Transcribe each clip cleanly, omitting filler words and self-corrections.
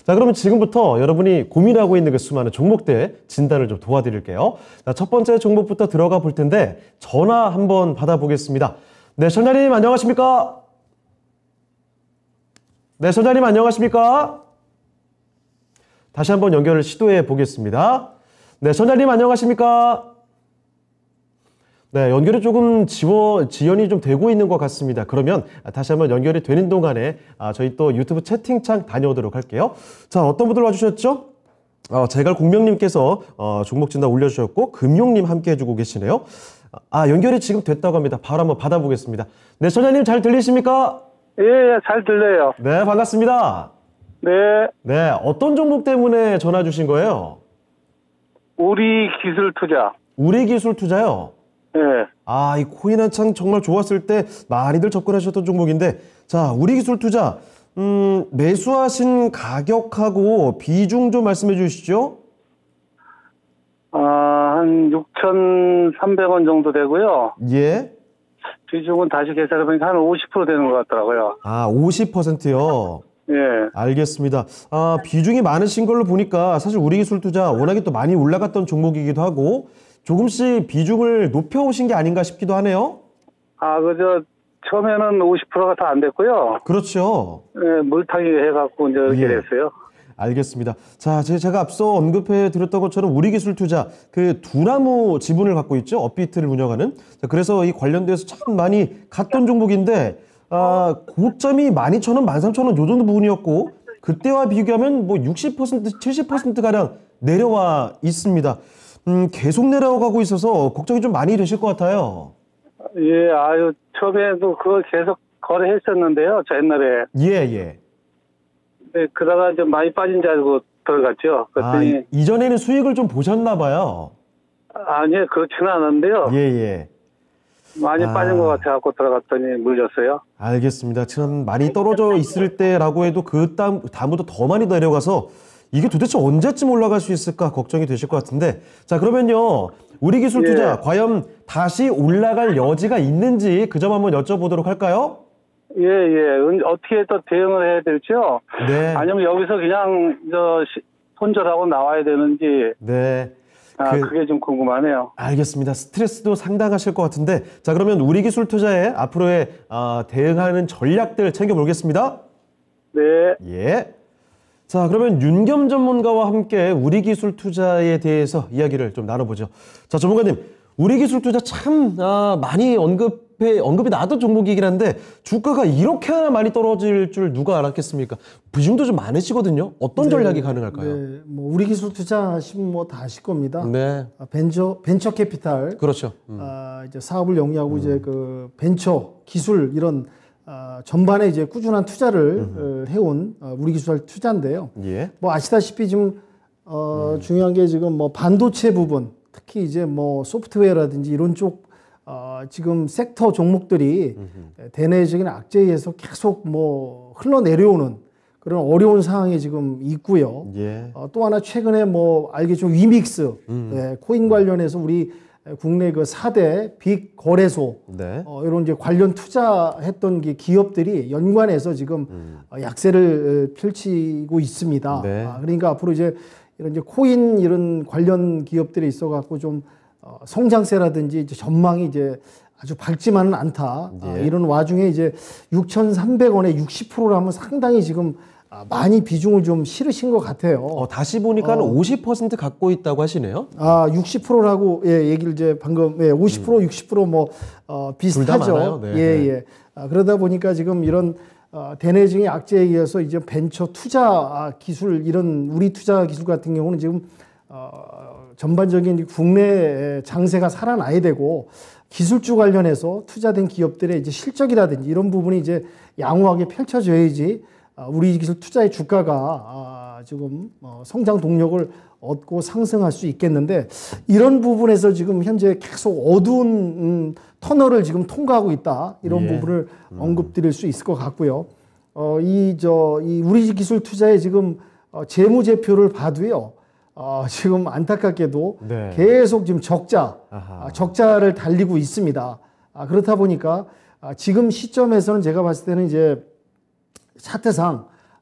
자, 그러면 지금부터 여러분이 고민하고 있는 그 수많은 종목들 진단을 좀 도와드릴게요. 자, 첫 번째 종목부터 들어가 볼 텐데 전화 한번 받아보겠습니다. 네, 선장님 안녕하십니까? 네, 선장님 안녕하십니까? 다시 한번 연결을 시도해 보겠습니다. 네, 선장님 안녕하십니까? 네, 연결이 조금 지연이 좀 되고 있는 것 같습니다. 그러면 다시 한번 연결이 되는 동안에 저희 또 유튜브 채팅창 다녀오도록 할게요. 자, 어떤 분들 와주셨죠? 제갈공명님께서 종목 진단 올려주셨고 금용님 함께 해주고 계시네요. 연결이 지금 됐다고 합니다. 바로 한번 받아보겠습니다. 네, 선장님 잘 들리십니까? 예, 잘 들려요. 네, 반갑습니다. 네, 네, 어떤 종목 때문에 전화 주신 거예요? 우리기술투자. 우리기술투자요? 예. 이 코인 한창 정말 좋았을 때 많이들 접근하셨던 종목인데, 자, 우리기술투자, 매수하신 가격하고 비중 좀 말씀해 주시죠? 한 6,300원 정도 되고요. 예. 비중은 다시 계산해보니까 한 50% 되는 것 같더라고요. 50%요? 예. 알겠습니다. 비중이 많으신 걸로 보니까 사실 우리기술투자 워낙에 또 많이 올라갔던 종목이기도 하고 조금씩 비중을 높여오신 게 아닌가 싶기도 하네요. 처음에는 50%가 다 안 됐고요. 그렇죠. 예, 물타기 해갖고 이제 이렇게 됐어요. 알겠습니다. 자, 제가 앞서 언급해 드렸던 것처럼 우리기술투자 그 두나무 지분을 갖고 있죠. 업비트를 운영하는. 자, 그래서 이 관련돼서 참 많이 갔던 종목인데 고점이 12,000원, 13,000원 요 정도 부분이었고 그때와 비교하면 뭐 60%, 70%가량 내려와 있습니다. 계속 내려가고 있어서 걱정이 좀 많이 되실 것 같아요. 예, 처음에도 그걸 계속 거래했었는데요. 저 옛날에. 예. 네, 그러다가 좀 많이 빠진 줄 알고 들어갔죠. 그랬더니. 이전에는 수익을 좀 보셨나 봐요. 아니요, 그렇지는 않은데요. 예. 많이 빠진 것 같아갖고 들어갔더니 물렸어요. 알겠습니다. 참 많이 떨어져 있을 때라고 해도 그 다음부터 더 많이 내려가서 이게 도대체 언제쯤 올라갈 수 있을까 걱정이 되실 것 같은데, 자, 그러면요 우리기술투자 과연 다시 올라갈 여지가 있는지 그 점 한번 여쭤보도록 할까요? 예. 어떻게 또 대응을 해야 될지요? 네. 아니면 여기서 그냥 손절하고 나와야 되는지. 네. 그게 좀 궁금하네요. 알겠습니다. 스트레스도 상당하실 것 같은데, 자, 그러면 우리기술투자의 앞으로의 대응하는 전략들 챙겨보겠습니다. 네. 예. 자, 그러면 윤겸 전문가와 함께 우리기술투자에 대해서 이야기를 좀 나눠보죠. 자, 전문가님, 우리기술투자 참 많이 언급이 나왔던 종목이긴 한데 주가가 이렇게나 많이 떨어질 줄 누가 알았겠습니까? 비중도 좀 많으시거든요. 어떤 전략이 가능할까요? 네, 뭐 우리기술투자 하시면 뭐 다 아실 겁니다. 네. 벤처 캐피탈. 그렇죠. 이제 사업을 영위하고 이제 그 벤처 기술 이런 전반에 이제 꾸준한 투자를 해온 우리기술 투자인데요. 예. 뭐 아시다시피 지금 중요한 게 지금 뭐 반도체 부분, 특히 이제 뭐 소프트웨어라든지 이런 쪽 지금 섹터 종목들이 대내적인 악재에 의해서 계속 뭐 흘러내려오는 그런 어려운 상황에 지금 있고요. 예. 또 하나 최근에 뭐 알겠죠, 위믹스 코인 관련해서 우리 국내 그 4대 빅 거래소 네. 이런 이제 관련 투자했던 기업들이 연관해서 지금 약세를 펼치고 있습니다. 네. 그러니까 앞으로 이제 이런 이제 코인 이런 관련 기업들이 있어 갖고 좀 성장세라든지 이제 전망이 이제 아주 밝지만은 않다. 이런 와중에 이제 6,300원에 60%를 하면 상당히 지금 많이 비중을 좀 실으신 것 같아요. 다시 보니까 50% 갖고 있다고 하시네요. 60%라고 얘기를 이제 방금 50% 60% 뭐 비슷하죠. 네. 그러다 보니까 지금 이런 대내적인 악재에 의해서 이제 벤처 투자 기술 이런 우리 투자 기술 같은 경우는 지금 전반적인 국내 장세가 살아나야 되고 기술주 관련해서 투자된 기업들의 이제 실적이라든지 이런 부분이 이제 양호하게 펼쳐져야지 우리 기술 투자의 주가가 지금 성장 동력을 얻고 상승할 수 있겠는데 이런 부분에서 지금 현재 계속 어두운 터널을 지금 통과하고 있다. 이런 부분을 언급드릴 수 있을 것 같고요. 이 우리 기술 투자의 지금 재무제표를 봐도요. 지금 안타깝게도 계속 지금 적자를 달리고 있습니다. 그렇다 보니까 지금 시점에서는 제가 봤을 때는 이제 차트상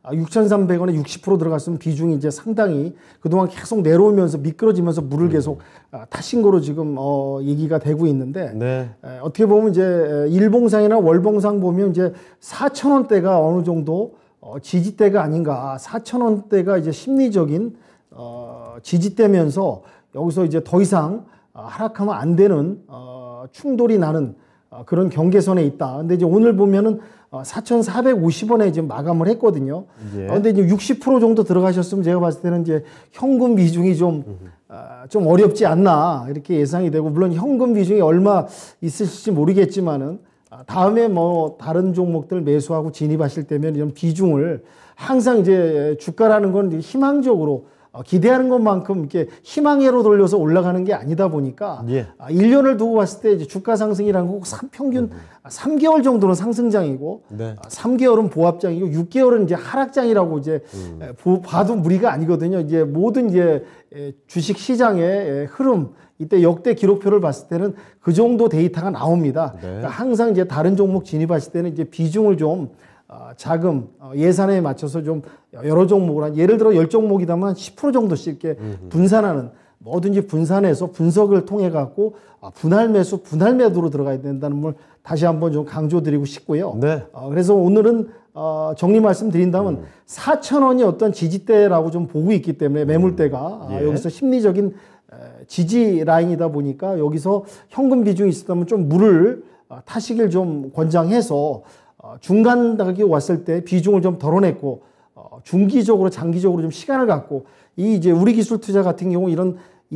6,300원에 60% 들어갔으면 비중이 이제 상당히 그동안 계속 내려오면서 미끄러지면서 물을 계속 타신 거로 지금 얘기가 되고 있는데 네. 어떻게 보면 이제 일봉상이나 월봉상 보면 이제 4,000원대가 어느 정도 지지대가 아닌가. 4,000원대가 이제 심리적인 지지대면서 여기서 이제 더 이상 하락하면 안 되는 충돌이 나는 그런 경계선에 있다. 근데 이제 오늘 보면은 4,450원에 지금 마감을 했거든요. 예. 근데 이제 60% 정도 들어가셨으면 제가 봤을 때는 이제 현금 비중이 좀 어렵지 않나 이렇게 예상이 되고, 물론 현금 비중이 얼마 있으실지 모르겠지만은 다음에 뭐 다른 종목들 매수하고 진입하실 때면 이런 비중을 항상 이제 주가라는 건 희망적으로 기대하는 것만큼 이렇게 희망회로 돌려서 올라가는 게 아니다 보니까 예. 1년을 두고 봤을 때 이제 주가 상승이라는 거 평균 3개월 정도는 상승장이고 네. 3개월은 보합장이고 6개월은 이제 하락장이라고 이제 봐도 무리가 아니거든요. 이제 모든 이제 주식 시장의 흐름, 이때 역대 기록표를 봤을 때는 그 정도 데이터가 나옵니다. 네. 그러니까 항상 이제 다른 종목 진입하실 때는 이제 비중을 좀 자금 예산에 맞춰서 좀 여러 종목을 예를 들어 10종목이다면 10% 정도씩 이렇게 분산하는, 뭐든지 분산해서 분석을 통해 갖고 분할 매수, 분할 매도로 들어가야 된다는 걸 다시 한번 좀 강조드리고 싶고요. 네. 그래서 오늘은 정리 말씀드린다면 4,000원이 어떤 지지대라고 좀 보고 있기 때문에 매물대가 예. 여기서 심리적인 지지 라인이다 보니까 여기서 현금 비중이 있었다면 좀 물을 타시길 좀 권장해서 중간 가격이 왔을 때 비중을 좀 덜어냈고 중기적으로 장기적으로 좀 시간을 갖고 이 이제 우리 기술 투자 같은 경우 이런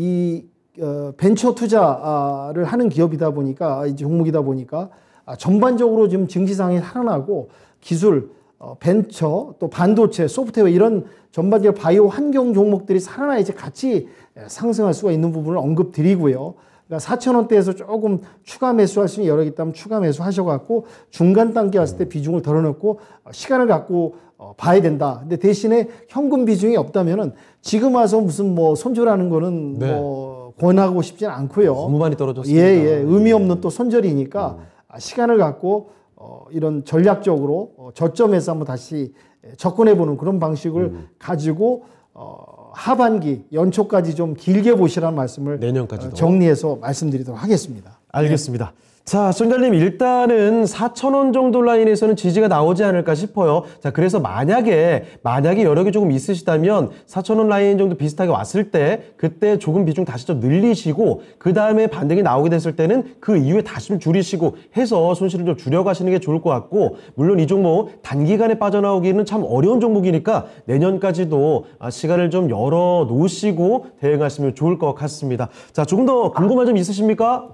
벤처 투자를 하는 기업이다 보니까 이 종목이다 보니까 전반적으로 지금 증시상이 살아나고 기술, 벤처, 또 반도체, 소프트웨어 이런 전반적으로 바이오 환경 종목들이 살아나야지 같이 상승할 수가 있는 부분을 언급드리고요. 그러니까 4,000원대에서 조금 추가 매수할 수 있는 여력이 있다면 추가 매수하셔갖고 중간 단계 왔을 때 비중을 덜어놓고 시간을 갖고 봐야 된다. 근데 대신에 현금 비중이 없다면은 지금 와서 무슨 뭐 손절하는 거는 네. 뭐 권하고 싶지는 않고요. 너무 많이 떨어졌습니다. 예, 예. 의미 없는 또 손절이니까 시간을 갖고 이런 전략적으로 저점에서 한번 다시 접근해보는 그런 방식을 가지고 하반기 연초까지 좀 길게 보시라는 말씀을 내년까지도 정리해서 말씀드리도록 하겠습니다. 알겠습니다. 자, 시청자님 일단은 4,000원 정도 라인에서는 지지가 나오지 않을까 싶어요. 자, 그래서 만약에 여력이 조금 있으시다면 4,000원 라인 정도 비슷하게 왔을 때 그때 조금 비중 다시 좀 늘리시고 그 다음에 반등이 나오게 됐을 때는 그 이후에 다시 좀 줄이시고 해서 손실을 좀 줄여가시는 게 좋을 것 같고, 물론 이 종목 단기간에 빠져나오기는 참 어려운 종목이니까 내년까지도 시간을 좀 열어 놓으시고 대응하시면 좋을 것 같습니다. 자, 조금 더 궁금한 점 있으십니까?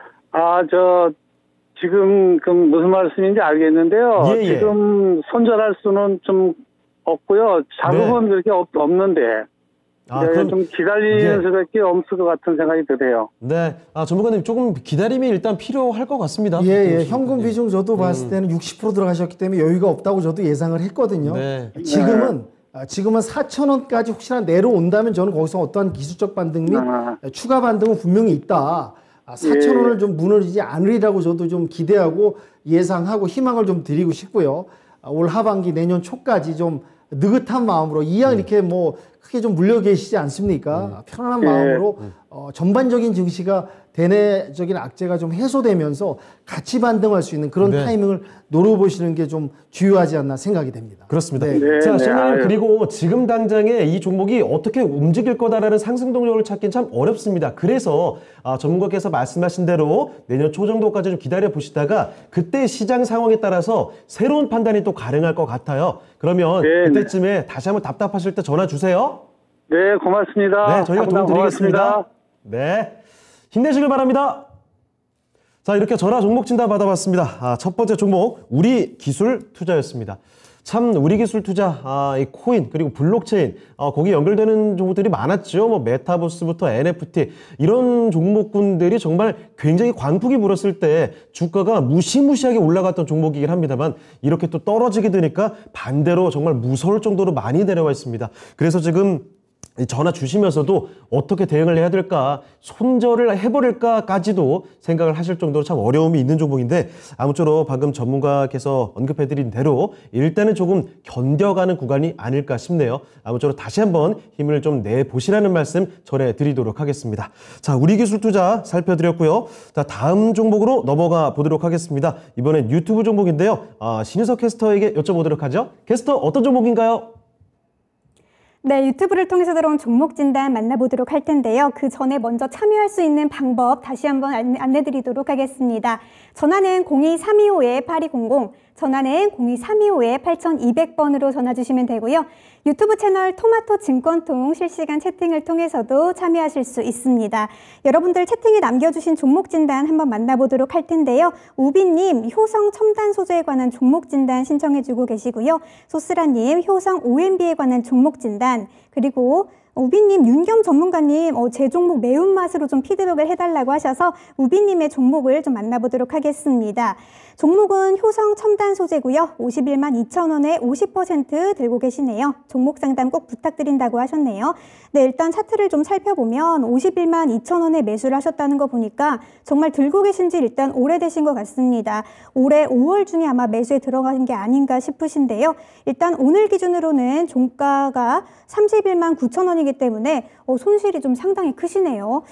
지금 그 무슨 말씀인지 알겠는데요. 예, 예. 지금 손절할 수는 좀 없고요. 자금은 그렇게 없는데. 그럼 좀 기다리는 수밖에 없을 것 같은 생각이 드네요. 네, 전문가님 조금 기다림이 일단 필요할 것 같습니다. 예, 예. 현금 비중 저도 봤을 때는 60% 들어가셨기 때문에 여유가 없다고 저도 예상을 했거든요. 네. 지금은 4,000원까지 혹시나 내려온다면 저는 거기서 어떠한 기술적 반등 및 추가 반등은 분명히 있다. 4,000원을 좀 무너지지 않으리라고 저도 좀 기대하고 예상하고 희망을 좀 드리고 싶고요. 올 하반기 내년 초까지 좀 느긋한 마음으로 이왕 이렇게 뭐 크게 좀 물려 계시지 않습니까? 편안한 마음으로 전반적인 증시가 대내적인 악재가 좀 해소되면서 같이 반등할 수 있는 그런 타이밍을 노려보시는 게 좀 주요하지 않나 생각이 됩니다. 그렇습니다. 네. 자, 네, 시청자님 그리고 지금 당장에 이 종목이 어떻게 움직일 거다라는 상승 동력을 찾긴 참 어렵습니다. 그래서 전문가께서 말씀하신 대로 내년 초 정도까지 좀 기다려 보시다가 그때 시장 상황에 따라서 새로운 판단이 또 가능할 것 같아요. 그러면 그때쯤에 다시 한번 답답하실 때 전화 주세요. 네, 고맙습니다. 네, 저희가 도움 드리겠습니다. 고맙습니다. 네, 힘내시길 바랍니다. 자, 이렇게 전화 종목 진단 받아봤습니다. 첫 번째 종목 우리 기술 투자였습니다. 참 우리 기술 투자, 이 코인 그리고 블록체인 거기 연결되는 종목들이 많았죠. 뭐 메타버스부터 NFT 이런 종목군들이 정말 굉장히 광풍이 불었을 때 주가가 무시무시하게 올라갔던 종목이긴 합니다만 이렇게 또 떨어지게 되니까 반대로 정말 무서울 정도로 많이 내려와 있습니다. 그래서 지금 전화 주시면서도 어떻게 대응을 해야 될까, 손절을 해버릴까까지도 생각을 하실 정도로 참 어려움이 있는 종목인데, 아무쪼록 방금 전문가께서 언급해드린 대로 일단은 조금 견뎌가는 구간이 아닐까 싶네요. 아무쪼록 다시 한번 힘을 좀 내보시라는 말씀 전해드리도록 하겠습니다. 자, 우리기술투자 살펴드렸고요. 자, 다음 종목으로 넘어가 보도록 하겠습니다. 이번엔 유튜브 종목인데요. 신유석 캐스터에게 여쭤보도록 하죠. 캐스터, 어떤 종목인가요? 네, 유튜브를 통해서 들어온 종목 진단 만나보도록 할 텐데요. 그 전에 먼저 참여할 수 있는 방법 다시 한번 안내드리도록 하겠습니다. 전화는 02325-8200, 전화는 02325-8200번으로 전화 주시면 되고요. 유튜브 채널 토마토 증권통 실시간 채팅을 통해서도 참여하실 수 있습니다. 여러분들 채팅에 남겨주신 종목 진단 한번 만나보도록 할 텐데요. 우비님, 효성 첨단 소재에 관한 종목 진단 신청해주고 계시고요. 소스라님, 효성 OMB에 관한 종목 진단, 그리고 우비님, 윤겸 전문가님, 제 종목 매운맛으로 좀 피드백을 해달라고 하셔서 우비님의 종목을 좀 만나보도록 하겠습니다. 종목은 효성 첨단 소재고요. 51만 2천원에 50% 들고 계시네요. 종목 상담 꼭 부탁드린다고 하셨네요. 네, 일단 차트를 좀 살펴보면 51만 2천원에 매수를 하셨다는 거 보니까 정말 들고 계신 지 일단 오래되신 것 같습니다. 올해 5월 중에 아마 매수에 들어간 게 아닌가 싶으신데요. 일단 오늘 기준으로는 종가가 31만 9천원이기 때문에 손실이 좀 상당히 크시네요.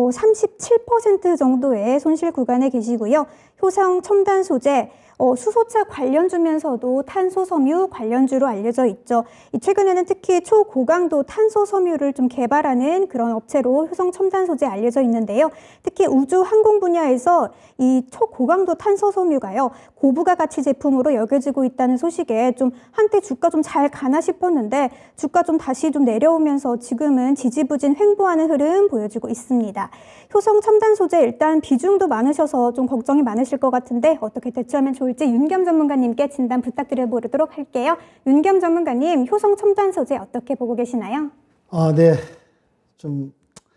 37% 정도의 손실 구간에 계시고요. 효성 첨단 소재, 수소차 관련주면서도 탄소섬유 관련주로 알려져 있죠. 최근에는 특히 초고강도 탄소섬유를 좀 개발하는 그런 업체로 효성 첨단 소재 알려져 있는데요. 특히 우주 항공 분야에서 이 초고강도 탄소섬유가요, 고부가 가치 제품으로 여겨지고 있다는 소식에 좀 한때 주가 좀 잘 가나 싶었는데 주가 좀 다시 좀 내려오면서 지금은 지지부진 횡보하는 흐름 보여주고 있습니다. 효성 첨단 소재 일단 비중도 많으셔서 좀 걱정이 많으실 것 같은데 어떻게 대처하면 좋을지 윤겸 전문가님께 진단 부탁드려 보도록 할게요. 윤겸 전문가님, 효성 첨단 소재 어떻게 보고 계시나요? 네. 좀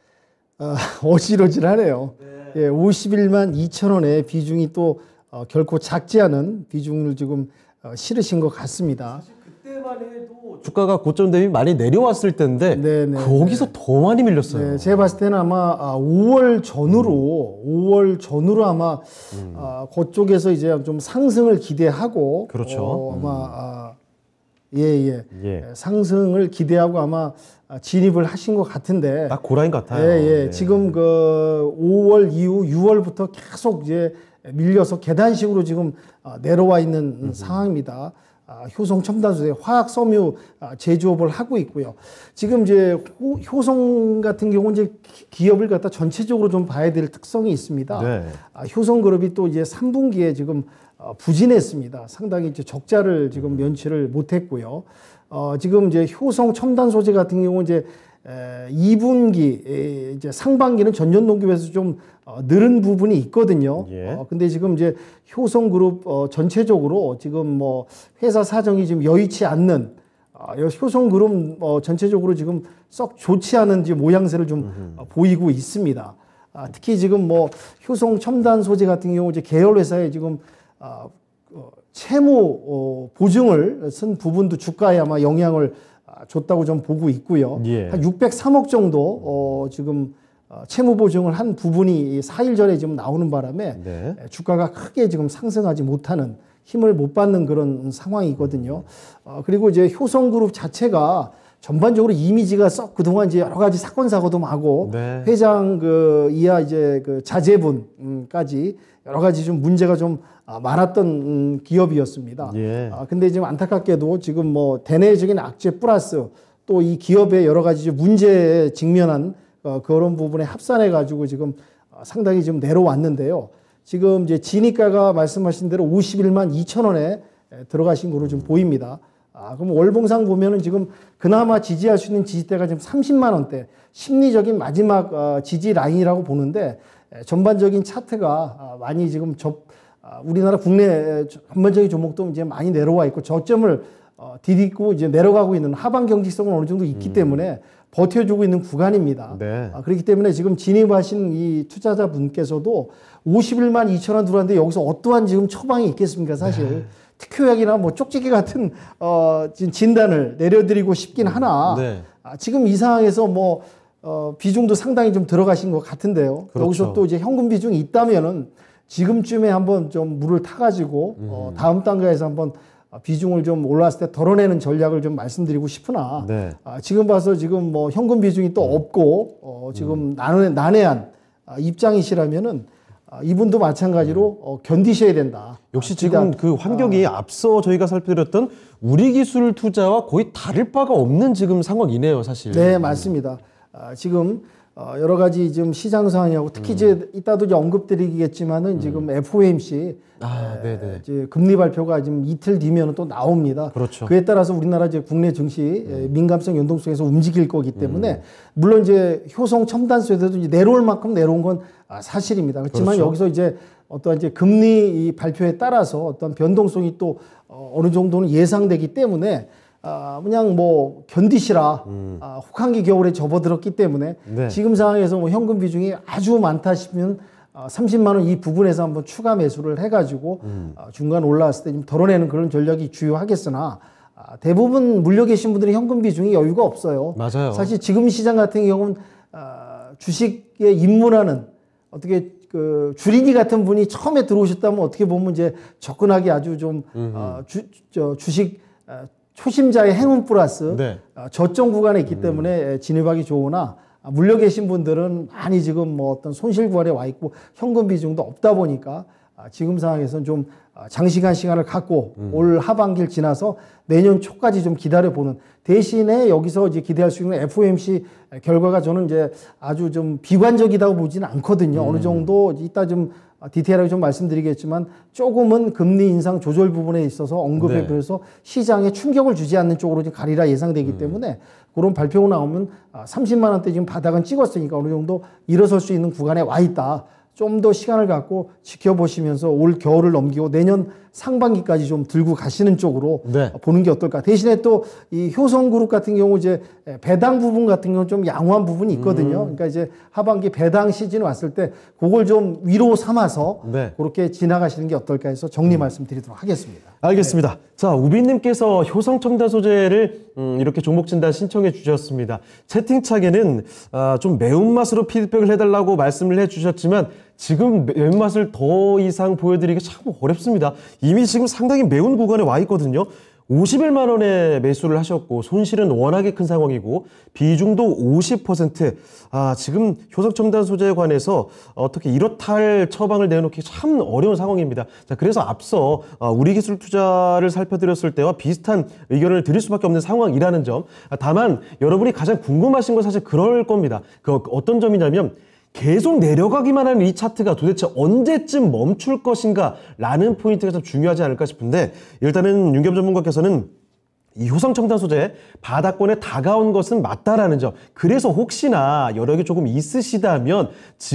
어지러지하네요. 네. 예, 51만 2천원의 비중이 또 결코 작지 않은 비중을 지금 실으신 것 같습니다. 사실 그때만 해도 주가가 고점 대비 많이 내려왔을 때인데 거기서 더 많이 밀렸어요. 네, 제가 봤을 때는 아마 5월 전후로 아마 그쪽에서 이제 좀 상승을 기대하고 그렇죠. 아마 상승을 기대하고 아마 진입을 하신 것 같은데 딱 그 라인 같아요. 지금 그 5월 이후 6월부터 계속 이제 밀려서 계단식으로 지금 내려와 있는 상황입니다. 효성 첨단소재 화학 섬유 제조업을 하고 있고요. 지금 이제 효성 같은 경우는 이제 기업을 갖다 전체적으로 좀 봐야 될 특성이 있습니다. 네. 효성그룹이 또 이제 3분기에 지금 부진했습니다. 상당히 이제 적자를 지금 면치를 못했고요. 지금 이제 효성 첨단 소재 같은 경우 이제 2분기 이제 상반기는 전년 동기에서 좀 늘은 부분이 있거든요. 근데 지금 이제 효성그룹 전체적으로 지금 뭐 회사 사정이 지금 여의치 않는 효성그룹 전체적으로 지금 썩 좋지 않은 모양새를 좀 보이고 있습니다. 특히 지금 뭐 효성 첨단 소재 같은 경우 이제 계열 회사에 지금 채무 보증을 쓴 부분도 주가에 아마 영향을 줬다고 좀 보고 있고요. 한 603억 정도 지금 채무 보증을 한 부분이 4일 전에 지금 나오는 바람에 주가가 크게 지금 상승하지 못하는, 힘을 못 받는 그런 상황이거든요. 그리고 이제 효성그룹 자체가 전반적으로 이미지가 썩 그동안 이제 여러 가지 사건 사고도 하고 회장 이하 이제 자제분까지 여러 가지 좀 문제가 좀 많았던 기업이었습니다. 근데 지금 안타깝게도 지금 뭐 대내적인 악재 플러스 또 이 기업의 여러 가지 문제에 직면한 그런 부분에 합산해 가지고 지금 상당히 좀 내려왔는데요. 지금 이제 진입가가 말씀하신 대로 51만 2천원에 들어가신 거로 좀 보입니다. 그럼 월봉상 보면은 지금 그나마 지지할 수 있는 지지대가 지금 30만 원대, 심리적인 마지막 지지 라인이라고 보는데 전반적인 차트가 많이 지금 우리나라 국내 전반적인 종목도 이제 많이 내려와 있고 저점을 디딛고 이제 내려가고 있는 하방 경직성은 어느 정도 있기 때문에 버텨주고 있는 구간입니다. 그렇기 때문에 지금 진입하신 이 투자자분께서도 51만 2천 원 들어왔는데 여기서 어떠한 지금 처방이 있겠습니까, 사실. 특효약이나 뭐 쪽지기 같은 진단을 내려드리고 싶긴 하나 네. 지금 이 상황에서 뭐 비중도 상당히 좀 들어가신 것 같은데요. 그렇죠. 여기서 또 이제 현금 비중이 있다면은 지금쯤에 한번 좀 물을 타가지고 다음 단계에서 한번 비중을 좀 올랐을 때 덜어내는 전략을 좀 말씀드리고 싶으나 네. 지금 봐서 지금 뭐 현금 비중이 또 없고 지금 난해한 입장이시라면은 이분도 마찬가지로 견디셔야 된다. 역시 지금 그 환경이 앞서 저희가 살펴드렸던 우리 기술 투자와 거의 다를 바가 없는 지금 상황이네요, 사실. 네, 맞습니다. 지금 여러 가지 지금 시장 상황이하고 특히 이제 이따도 이제 언급드리겠지만은 지금 FOMC 네네. 이제 금리 발표가 지금 이틀 뒤면 또 나옵니다. 그렇죠. 그에 따라서 우리나라 이제 국내 증시 민감성 연동성에서 움직일 거기 때문에 물론 이제 효성 첨단 소재도 이제 내려올 만큼 내려온 건 사실입니다. 그렇지만 그렇죠. 여기서 이제 어떤 이제 금리 이 발표에 따라서 어떤 변동성이 또 어느 정도는 예상되기 때문에 그냥 뭐 견디시라. 혹한기 겨울에 접어들었기 때문에 네. 지금 상황에서 뭐 현금 비중이 아주 많다 싶으면 30만 원 이 부분에서 한번 추가 매수를 해가지고 중간 올라왔을 때 좀 덜어내는 그런 전략이 주요하겠으나 대부분 물려 계신 분들이 현금 비중이 여유가 없어요. 맞아요. 사실 지금 시장 같은 경우는 주식에 입문하는 어떻게 그 주린이 같은 분이 처음에 들어오셨다면 어떻게 보면 이제 접근하기 아주 좀 주식 초심자의 행운 플러스 네. 저점 구간에 있기 때문에 진입하기 좋으나 물려 계신 분들은 많이 지금 뭐 어떤 손실 구간에 와 있고 현금 비중도 없다 보니까 지금 상황에서는 좀 장시간 시간을 갖고 올 하반기를 지나서 내년 초까지 좀 기다려보는 대신에 여기서 이제 기대할 수 있는 FOMC 결과가 저는 이제 아주 좀 비관적이라고 보지는 않거든요. 어느 정도 이따 좀 디테일하게 좀 말씀드리겠지만 조금은 금리 인상 조절 부분에 있어서 언급해 네. 그래서 시장에 충격을 주지 않는 쪽으로 좀 가리라 예상되기 때문에 그런 발표가 나오면 30만 원대 지금 바닥은 찍었으니까 어느 정도 일어설 수 있는 구간에 와 있다. 좀 더 시간을 갖고 지켜보시면서 올 겨울을 넘기고 내년 상반기까지 좀 들고 가시는 쪽으로 네. 보는 게 어떨까. 대신에 또 이 효성그룹 같은 경우 이제 배당 부분 같은 경우 좀 양호한 부분이 있거든요. 그러니까 이제 하반기 배당 시즌 왔을 때 그걸 좀 위로 삼아서 네. 그렇게 지나가시는 게 어떨까 해서 정리 말씀드리도록 하겠습니다. 알겠습니다. 자, 우빈님께서 효성 첨단 소재를 이렇게 종목 진단 신청해 주셨습니다. 채팅창에는 좀 매운맛으로 피드백을 해달라고 말씀을 해주셨지만 지금 매운맛을 더 이상 보여드리기 참 어렵습니다. 이미 지금 상당히 매운 구간에 와 있거든요. 51만 원에 매수를 하셨고 손실은 워낙에 큰 상황이고 비중도 50%. 지금 효성첨단 소재에 관해서 어떻게 이렇다 할 처방을 내놓기 참 어려운 상황입니다. 자, 그래서 앞서 우리 기술 투자를 살펴드렸을 때와 비슷한 의견을 드릴 수밖에 없는 상황이라는 점. 다만 여러분이 가장 궁금하신 건 사실 그럴 겁니다. 그 어떤 점이냐면 계속 내려가기만 하는 이 차트가 도대체 언제쯤 멈출 것인가 라는 포인트가 좀 중요하지 않을까 싶은데 일단은 윤겸 전문가께서는 이 효성첨단 소재 바닥권에 다가온 것은 맞다라는 점. 그래서 혹시나 여력이 조금 있으시다면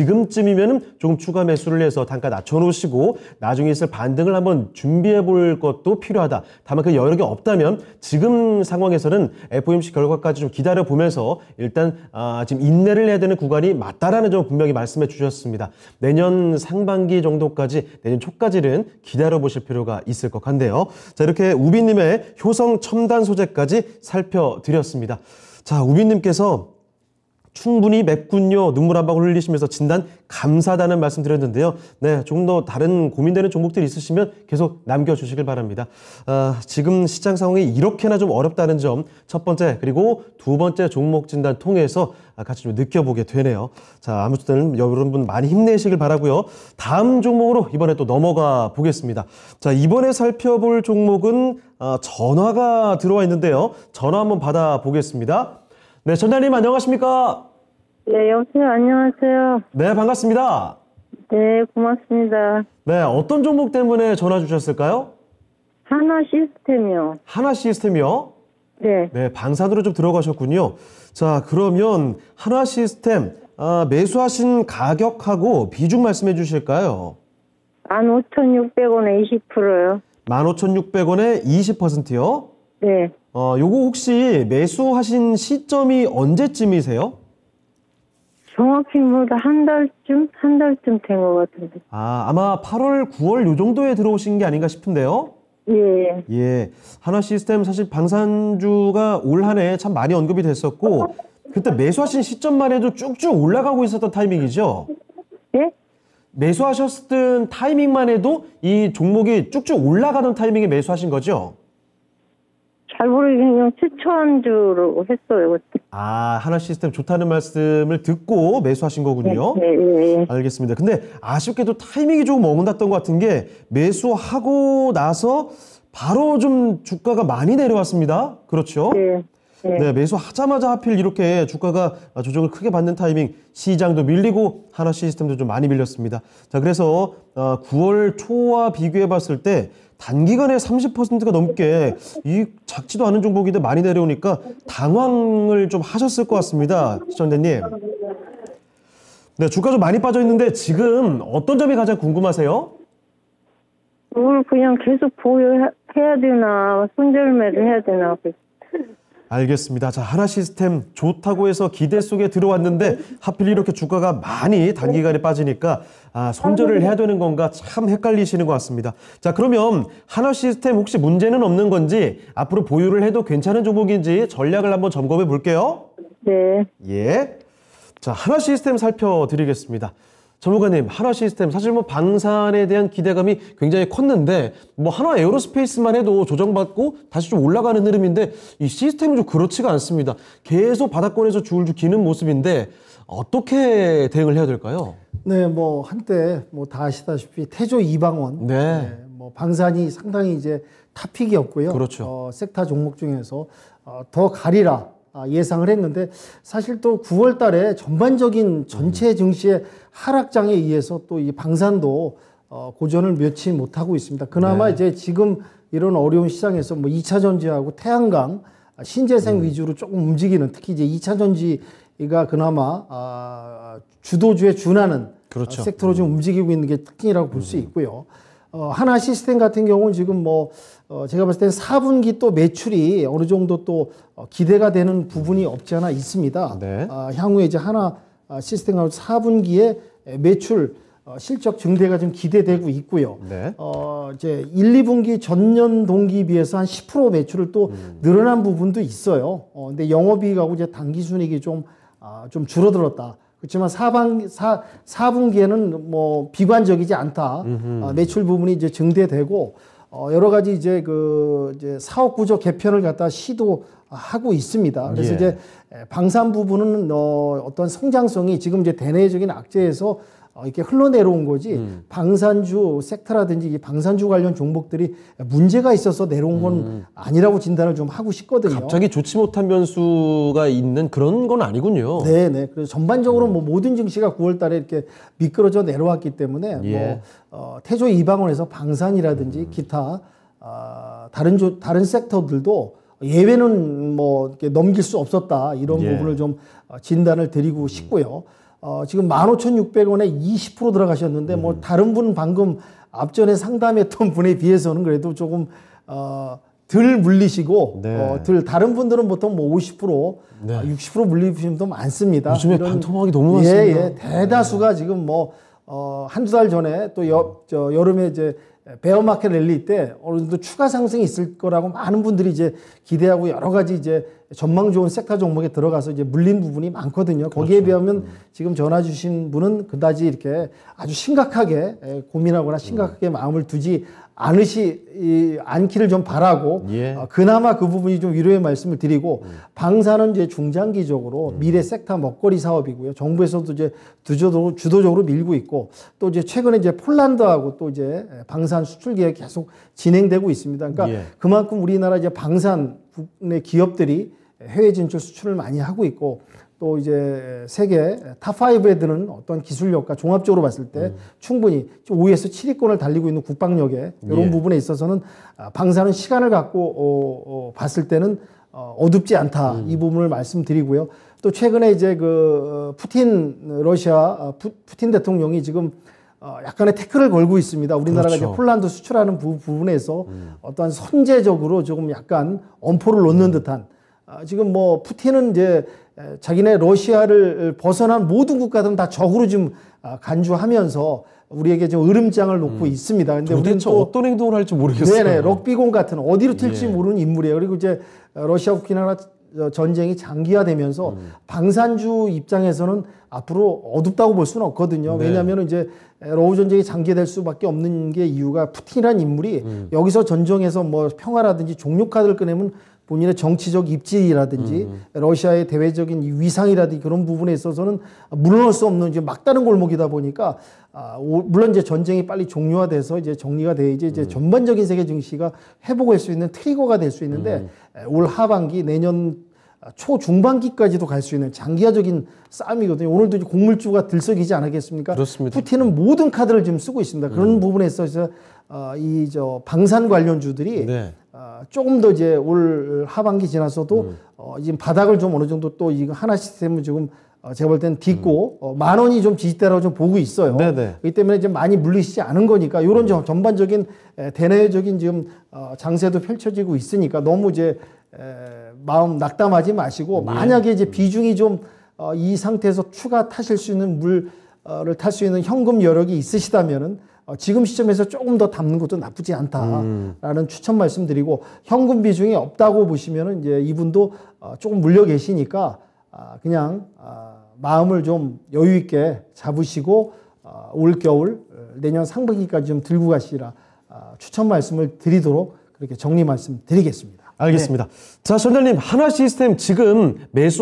지금쯤이면 조금 추가 매수를 해서 단가 낮춰놓으시고 나중에 있을 반등을 한번 준비해 볼 것도 필요하다. 다만 그 여력이 없다면 지금 상황에서는 FOMC 결과까지 좀 기다려 보면서 일단 지금 인내를 해야 되는 구간이 맞다라는 점 분명히 말씀해 주셨습니다. 내년 상반기 정도까지 내년 초까지는 기다려 보실 필요가 있을 것 같네요. 자, 이렇게 우비님의 효성첨단 소재까지 살펴드렸습니다. 자, 우빈님께서 충분히 맵군요. 눈물 한 방울 흘리시면서 진단 감사하다는 말씀 드렸는데요. 네, 조금 더 다른 고민되는 종목들이 있으시면 계속 남겨주시길 바랍니다. 지금 시장 상황이 이렇게나 좀 어렵다는 점 첫 번째 그리고 두 번째 종목 진단 통해서 같이 좀 느껴보게 되네요. 자, 아무튼 여러분 많이 힘내시길 바라고요. 다음 종목으로 이번에 또 넘어가 보겠습니다. 자, 이번에 살펴볼 종목은 전화가 들어와 있는데요. 전화 한번 받아보겠습니다. 네, 전장님 안녕하십니까? 네, 여보세요. 안녕하세요. 네, 반갑습니다. 네, 고맙습니다. 네, 어떤 종목 때문에 전화 주셨을까요? 하나 시스템이요. 하나 시스템이요? 네. 네, 방산으로 좀 들어가셨군요. 자, 그러면 하나 시스템 매수하신 가격하고 비중 말씀해 주실까요? 15,600원에 20%요. 15,600원에 20%요? 네. 요거 혹시 매수하신 시점이 언제쯤이세요? 정확히 모두 한 달쯤 된 것 같은데. 아마 8월, 9월 요 정도에 들어오신 게 아닌가 싶은데요? 예. 예. 하나시스템 사실 방산주가 올 한 해 참 많이 언급이 됐었고 그때 매수하신 시점만 해도 쭉쭉 올라가고 있었던 타이밍이죠. 예? 매수하셨던 타이밍만 해도 이 종목이 쭉쭉 올라가던 타이밍에 매수하신 거죠? 잘 모르겠는데 그냥 추천주로 했어요. 아, 하나시스템 좋다는 말씀을 듣고 매수하신 거군요. 예. 알겠습니다. 근데 아쉽게도 타이밍이 조금 어긋났던 것 같은 게 매수하고 나서 바로 좀 주가가 많이 내려왔습니다. 그렇죠? 예. 네, 매수하자마자 하필 이렇게 주가가 조정을 크게 받는 타이밍, 시장도 밀리고 하나시스템도 좀 많이 밀렸습니다. 자, 그래서 9월 초와 비교해 봤을 때 단기간에 30%가 넘게 이 작지도 않은 종목인데 많이 내려오니까 당황을 좀 하셨을 것 같습니다. 시청자님. 네, 주가 좀 많이 빠져 있는데 지금 어떤 점이 가장 궁금하세요? 그걸 그냥 계속 보유해야 되나, 손절매를 해야 되나. 알겠습니다. 자, 하나시스템 좋다고 해서 기대 속에 들어왔는데 하필 이렇게 주가가 많이 단기간에 빠지니까 손절을 해야 되는 건가 참 헷갈리시는 것 같습니다. 자, 그러면 하나시스템 혹시 문제는 없는 건지 앞으로 보유를 해도 괜찮은 종목인지 전략을 한번 점검해 볼게요. 네. 예. 자, 하나시스템 살펴드리겠습니다. 전문가님, 하나시스템 사실 뭐 방산에 대한 기대감이 굉장히 컸는데 뭐 하나 에어로스페이스만 해도 조정받고 다시 좀 올라가는 흐름인데 이 시스템은 좀 그렇지가 않습니다. 계속 바닥권에서 줄줄 기는 모습인데 어떻게 대응을 해야 될까요? 네, 뭐 한때 뭐 다 아시다시피 태조 이방원, 네. 뭐 방산이 상당히 이제 탑픽이었고요. 그렇죠. 섹터 종목 중에서 더 가리라 예상을 했는데 사실 또 9월 달에 전반적인 전체 증시의 하락장에 의해서 또 이 방산도 고전을 며칠 못하고 있습니다. 그나마 네. 이제 지금 이런 어려운 시장에서 뭐 2차 전지하고 태양광, 신재생 위주로 조금 움직이는 특히 이제 2차 전지가 그나마 주도주에 준하는 그렇죠. 섹터로 좀 움직이고 있는 게 특징이라고 볼 수 있고요. 하나 시스템 같은 경우는 지금 뭐 제가 봤을 때는 4분기 또 매출이 어느 정도 또 기대가 되는 부분이 없지 않아 있습니다. 네. 향후에 이제 하나 시스템하고 4분기에 매출 실적 증대가 좀 기대되고 있고요. 네. 이제 1, 2분기 전년 동기 비해서 한 10% 매출을 또 늘어난 부분도 있어요. 근데 영업이익하고 이제 당기순이익이 좀 줄어들었다. 그렇지만 4분기에는 뭐 비관적이지 않다. 매출 부분이 이제 증대되고 여러 가지 이제 이제 사업 구조 개편을 갖다 시도하고 있습니다. 그래서 예. 이제 방산 부분은 어떤 성장성이 지금 이제 대내적인 악재에서 이렇게 흘러내려온 거지 방산주 섹터라든지 이 방산주 관련 종목들이 문제가 있어서 내려온 건 아니라고 진단을 좀 하고 싶거든요. 갑자기 좋지 못한 변수가 있는 그런 건 아니군요. 네네. 그래서 전반적으로 뭐 모든 증시가 9월 달에 이렇게 미끄러져 내려왔기 때문에 예. 뭐 태조 이방원에서 방산이라든지 기타 다른 섹터들도 예외는 뭐 이렇게 넘길 수 없었다 이런 예. 부분을 좀 진단을 드리고 싶고요. 지금 15,600원에 20% 들어가셨는데 뭐 다른 분 방금 앞전에 상담했던 분에 비해서는 그래도 조금 덜 물리시고 네. 다른 분들은 보통 뭐 50% 네. 60% 물리시는 분도 많습니다. 요즘에 반토막이 너무 많습니다. 예, 대다수가 지금 뭐 한두 달 전에 또 여름에 이제 베어마켓 랠리 때 어느 정도 추가 상승이 있을 거라고 많은 분들이 이제 기대하고 여러 가지 이제 전망 좋은 섹터 종목에 들어가서 이제 물린 부분이 많거든요. 거기에 비하면 지금 전화 주신 분은 그다지 이렇게 아주 심각하게 고민하거나 심각하게 마음을 두지 않기를 좀 바라고 예. 그나마 그 부분이 좀 위로의 말씀을 드리고 방산은 이제 중장기적으로 미래 섹터 먹거리 사업이고요. 정부에서도 이제 주도적으로 밀고 있고 또 이제 최근에 이제 폴란드하고 또 이제 방산 수출 계획 계속 진행되고 있습니다. 그러니까 예. 그만큼 우리나라 이제 방산의 기업들이 해외 진출 수출을 많이 하고 있고 또 이제 세계 탑5에 드는 어떤 기술력과 종합적으로 봤을 때 충분히 5위에서 7위권을 달리고 있는 국방력에 이런 예. 부분에 있어서는 방산은 시간을 갖고 봤을 때는 어둡지 않다. 이 부분을 말씀드리고요. 또 최근에 이제 푸틴 대통령이 지금 약간의 태클을 걸고 있습니다. 우리나라가 그렇죠. 이제 폴란드 수출하는 부분에서 어떤 선제적으로 조금 약간 엄포를 놓는 듯한 지금 뭐 푸틴은 이제 자기네 러시아를 벗어난 모든 국가들은 다 적으로 지금 간주하면서 우리에게 좀 으름장을 놓고 있습니다. 근데 우리는 도대체 또 어떤 행동을 할지 모르겠어요. 네네, 럭비공 같은 어디로 튈지 예. 모르는 인물이에요. 그리고 이제 러시아 우크라이나 전쟁이 장기화되면서 방산주 입장에서는 앞으로 어둡다고 볼 수는 없거든요. 네. 왜냐하면 이제 러우 전쟁이 장기화될 수밖에 없는 게 이유가 푸틴이라는 인물이 여기서 전쟁에서 뭐 평화라든지 종료 카드를 꺼내면 본인의 정치적 입지라든지 러시아의 대외적인 위상이라든지 그런 부분에 있어서는 물러날 수 없는 이제 막다른 골목이다 보니까 물론 이제 전쟁이 빨리 종료화돼서 이제 정리가 돼야지 이제 전반적인 세계 증시가 회복할 수 있는 트리거가 될 수 있는데 올 하반기 내년 초중반기까지도 갈 수 있는 장기화적인 싸움이거든요. 오늘도 이제 곡물주가 들썩이지 않았겠습니까? 그렇습니다. 푸틴은 모든 카드를 지금 쓰고 있습니다. 그런 부분에 있어서 이 저 방산 관련주들이 네. 조금 더 이제 올 하반기 지나서도 지금 바닥을 좀 어느 정도 또 이거 하나 시스템은 지금 제가 볼 때는 딛고 10,000원이 좀 지지대라고 좀 보고 있어요. 네네. 그렇기 때문에 이제 많이 물리시지 않은 거니까 이런 전반적인 대내적인 지금 장세도 펼쳐지고 있으니까 너무 이제 마음 낙담하지 마시고 만약에 이제 비중이 좀 이 상태에서 추가 타실 수 있는 물을 탈 수 있는 현금 여력이 있으시다면은 지금 시점에서 조금 더 담는 것도 나쁘지 않다라는 추천 말씀드리고 현금 비중이 없다고 보시면은 이제 이분도 조금 물려 계시니까 그냥 마음을 좀 여유 있게 잡으시고 올 겨울 내년 상반기까지 좀 들고 가시라 추천 말씀을 드리도록 그렇게 정리 말씀 드리겠습니다. 알겠습니다. 자, 전장님, 한화 시스템 지금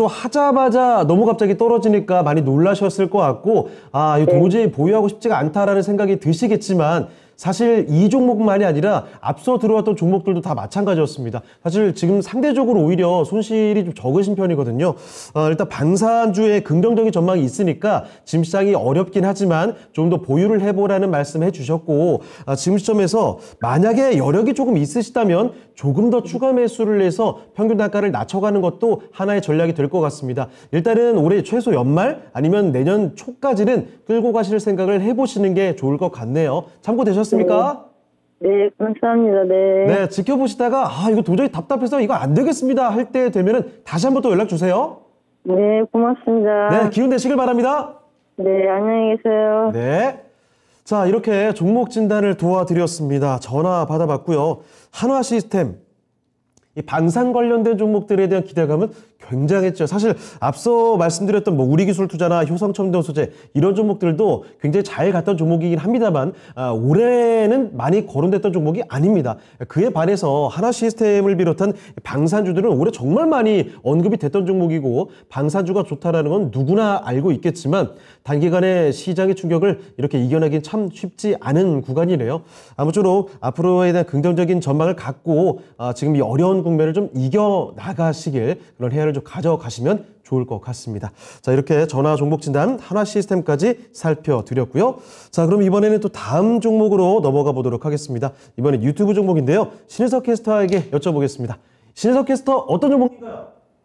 매수하자마자 너무 갑자기 떨어지니까 많이 놀라셨을 것 같고, 이거 도저히 보유하고 싶지가 않다라는 생각이 드시겠지만, 사실 이 종목만이 아니라 앞서 들어왔던 종목들도 다 마찬가지였습니다. 사실 지금 상대적으로 오히려 손실이 좀 적으신 편이거든요. 일단 방산주의 긍정적인 전망이 있으니까 지금 시장이 어렵긴 하지만 좀 더 보유를 해보라는 말씀 해주셨고, 지금 시점에서 만약에 여력이 조금 있으시다면 조금 더 추가 매수를 해서 평균 단가를 낮춰가는 것도 하나의 전략이 될 것 같습니다. 일단은 올해 최소 연말 아니면 내년 초까지는 끌고 가실 생각을 해보시는 게 좋을 것 같네요. 참고되셨습니까? 네, 감사합니다. 네. 네, 지켜보시다가 이거 도저히 답답해서 이거 안 되겠습니다 할 때 되면은 다시 한번 또 연락 주세요. 네, 고맙습니다. 네, 기운 내시길 바랍니다. 네, 안녕히 계세요. 네. 자, 이렇게 종목 진단을 도와드렸습니다. 전화 받아봤고요. 한화 시스템, 이 방산 관련된 종목들에 대한 기대감은 굉장했죠. 사실 앞서 말씀드렸던 뭐 우리기술투자나 효성첨단소재 이런 종목들도 굉장히 잘 갔던 종목이긴 합니다만 올해는 많이 거론됐던 종목이 아닙니다. 그에 반해서 한화 시스템을 비롯한 방산주들은 올해 정말 많이 언급이 됐던 종목이고 방산주가 좋다라는 건 누구나 알고 있겠지만 단기간에 시장의 충격을 이렇게 이겨내긴 참 쉽지 않은 구간이네요. 아무쪼록 앞으로에 대한 긍정적인 전망을 갖고 지금 이 어려운 국면을 좀 이겨나가시길 그런 해안을 좀 가져가시면 좋을 것 같습니다. 자, 이렇게 전화 종목 진단 한화 시스템까지 살펴드렸고요. 자, 그럼 이번에는 또 다음 종목으로 넘어가 보도록 하겠습니다. 이번엔 유튜브 종목인데요. 신혜석 캐스터에게 여쭤보겠습니다. 신혜석 캐스터, 어떤 종목인가요?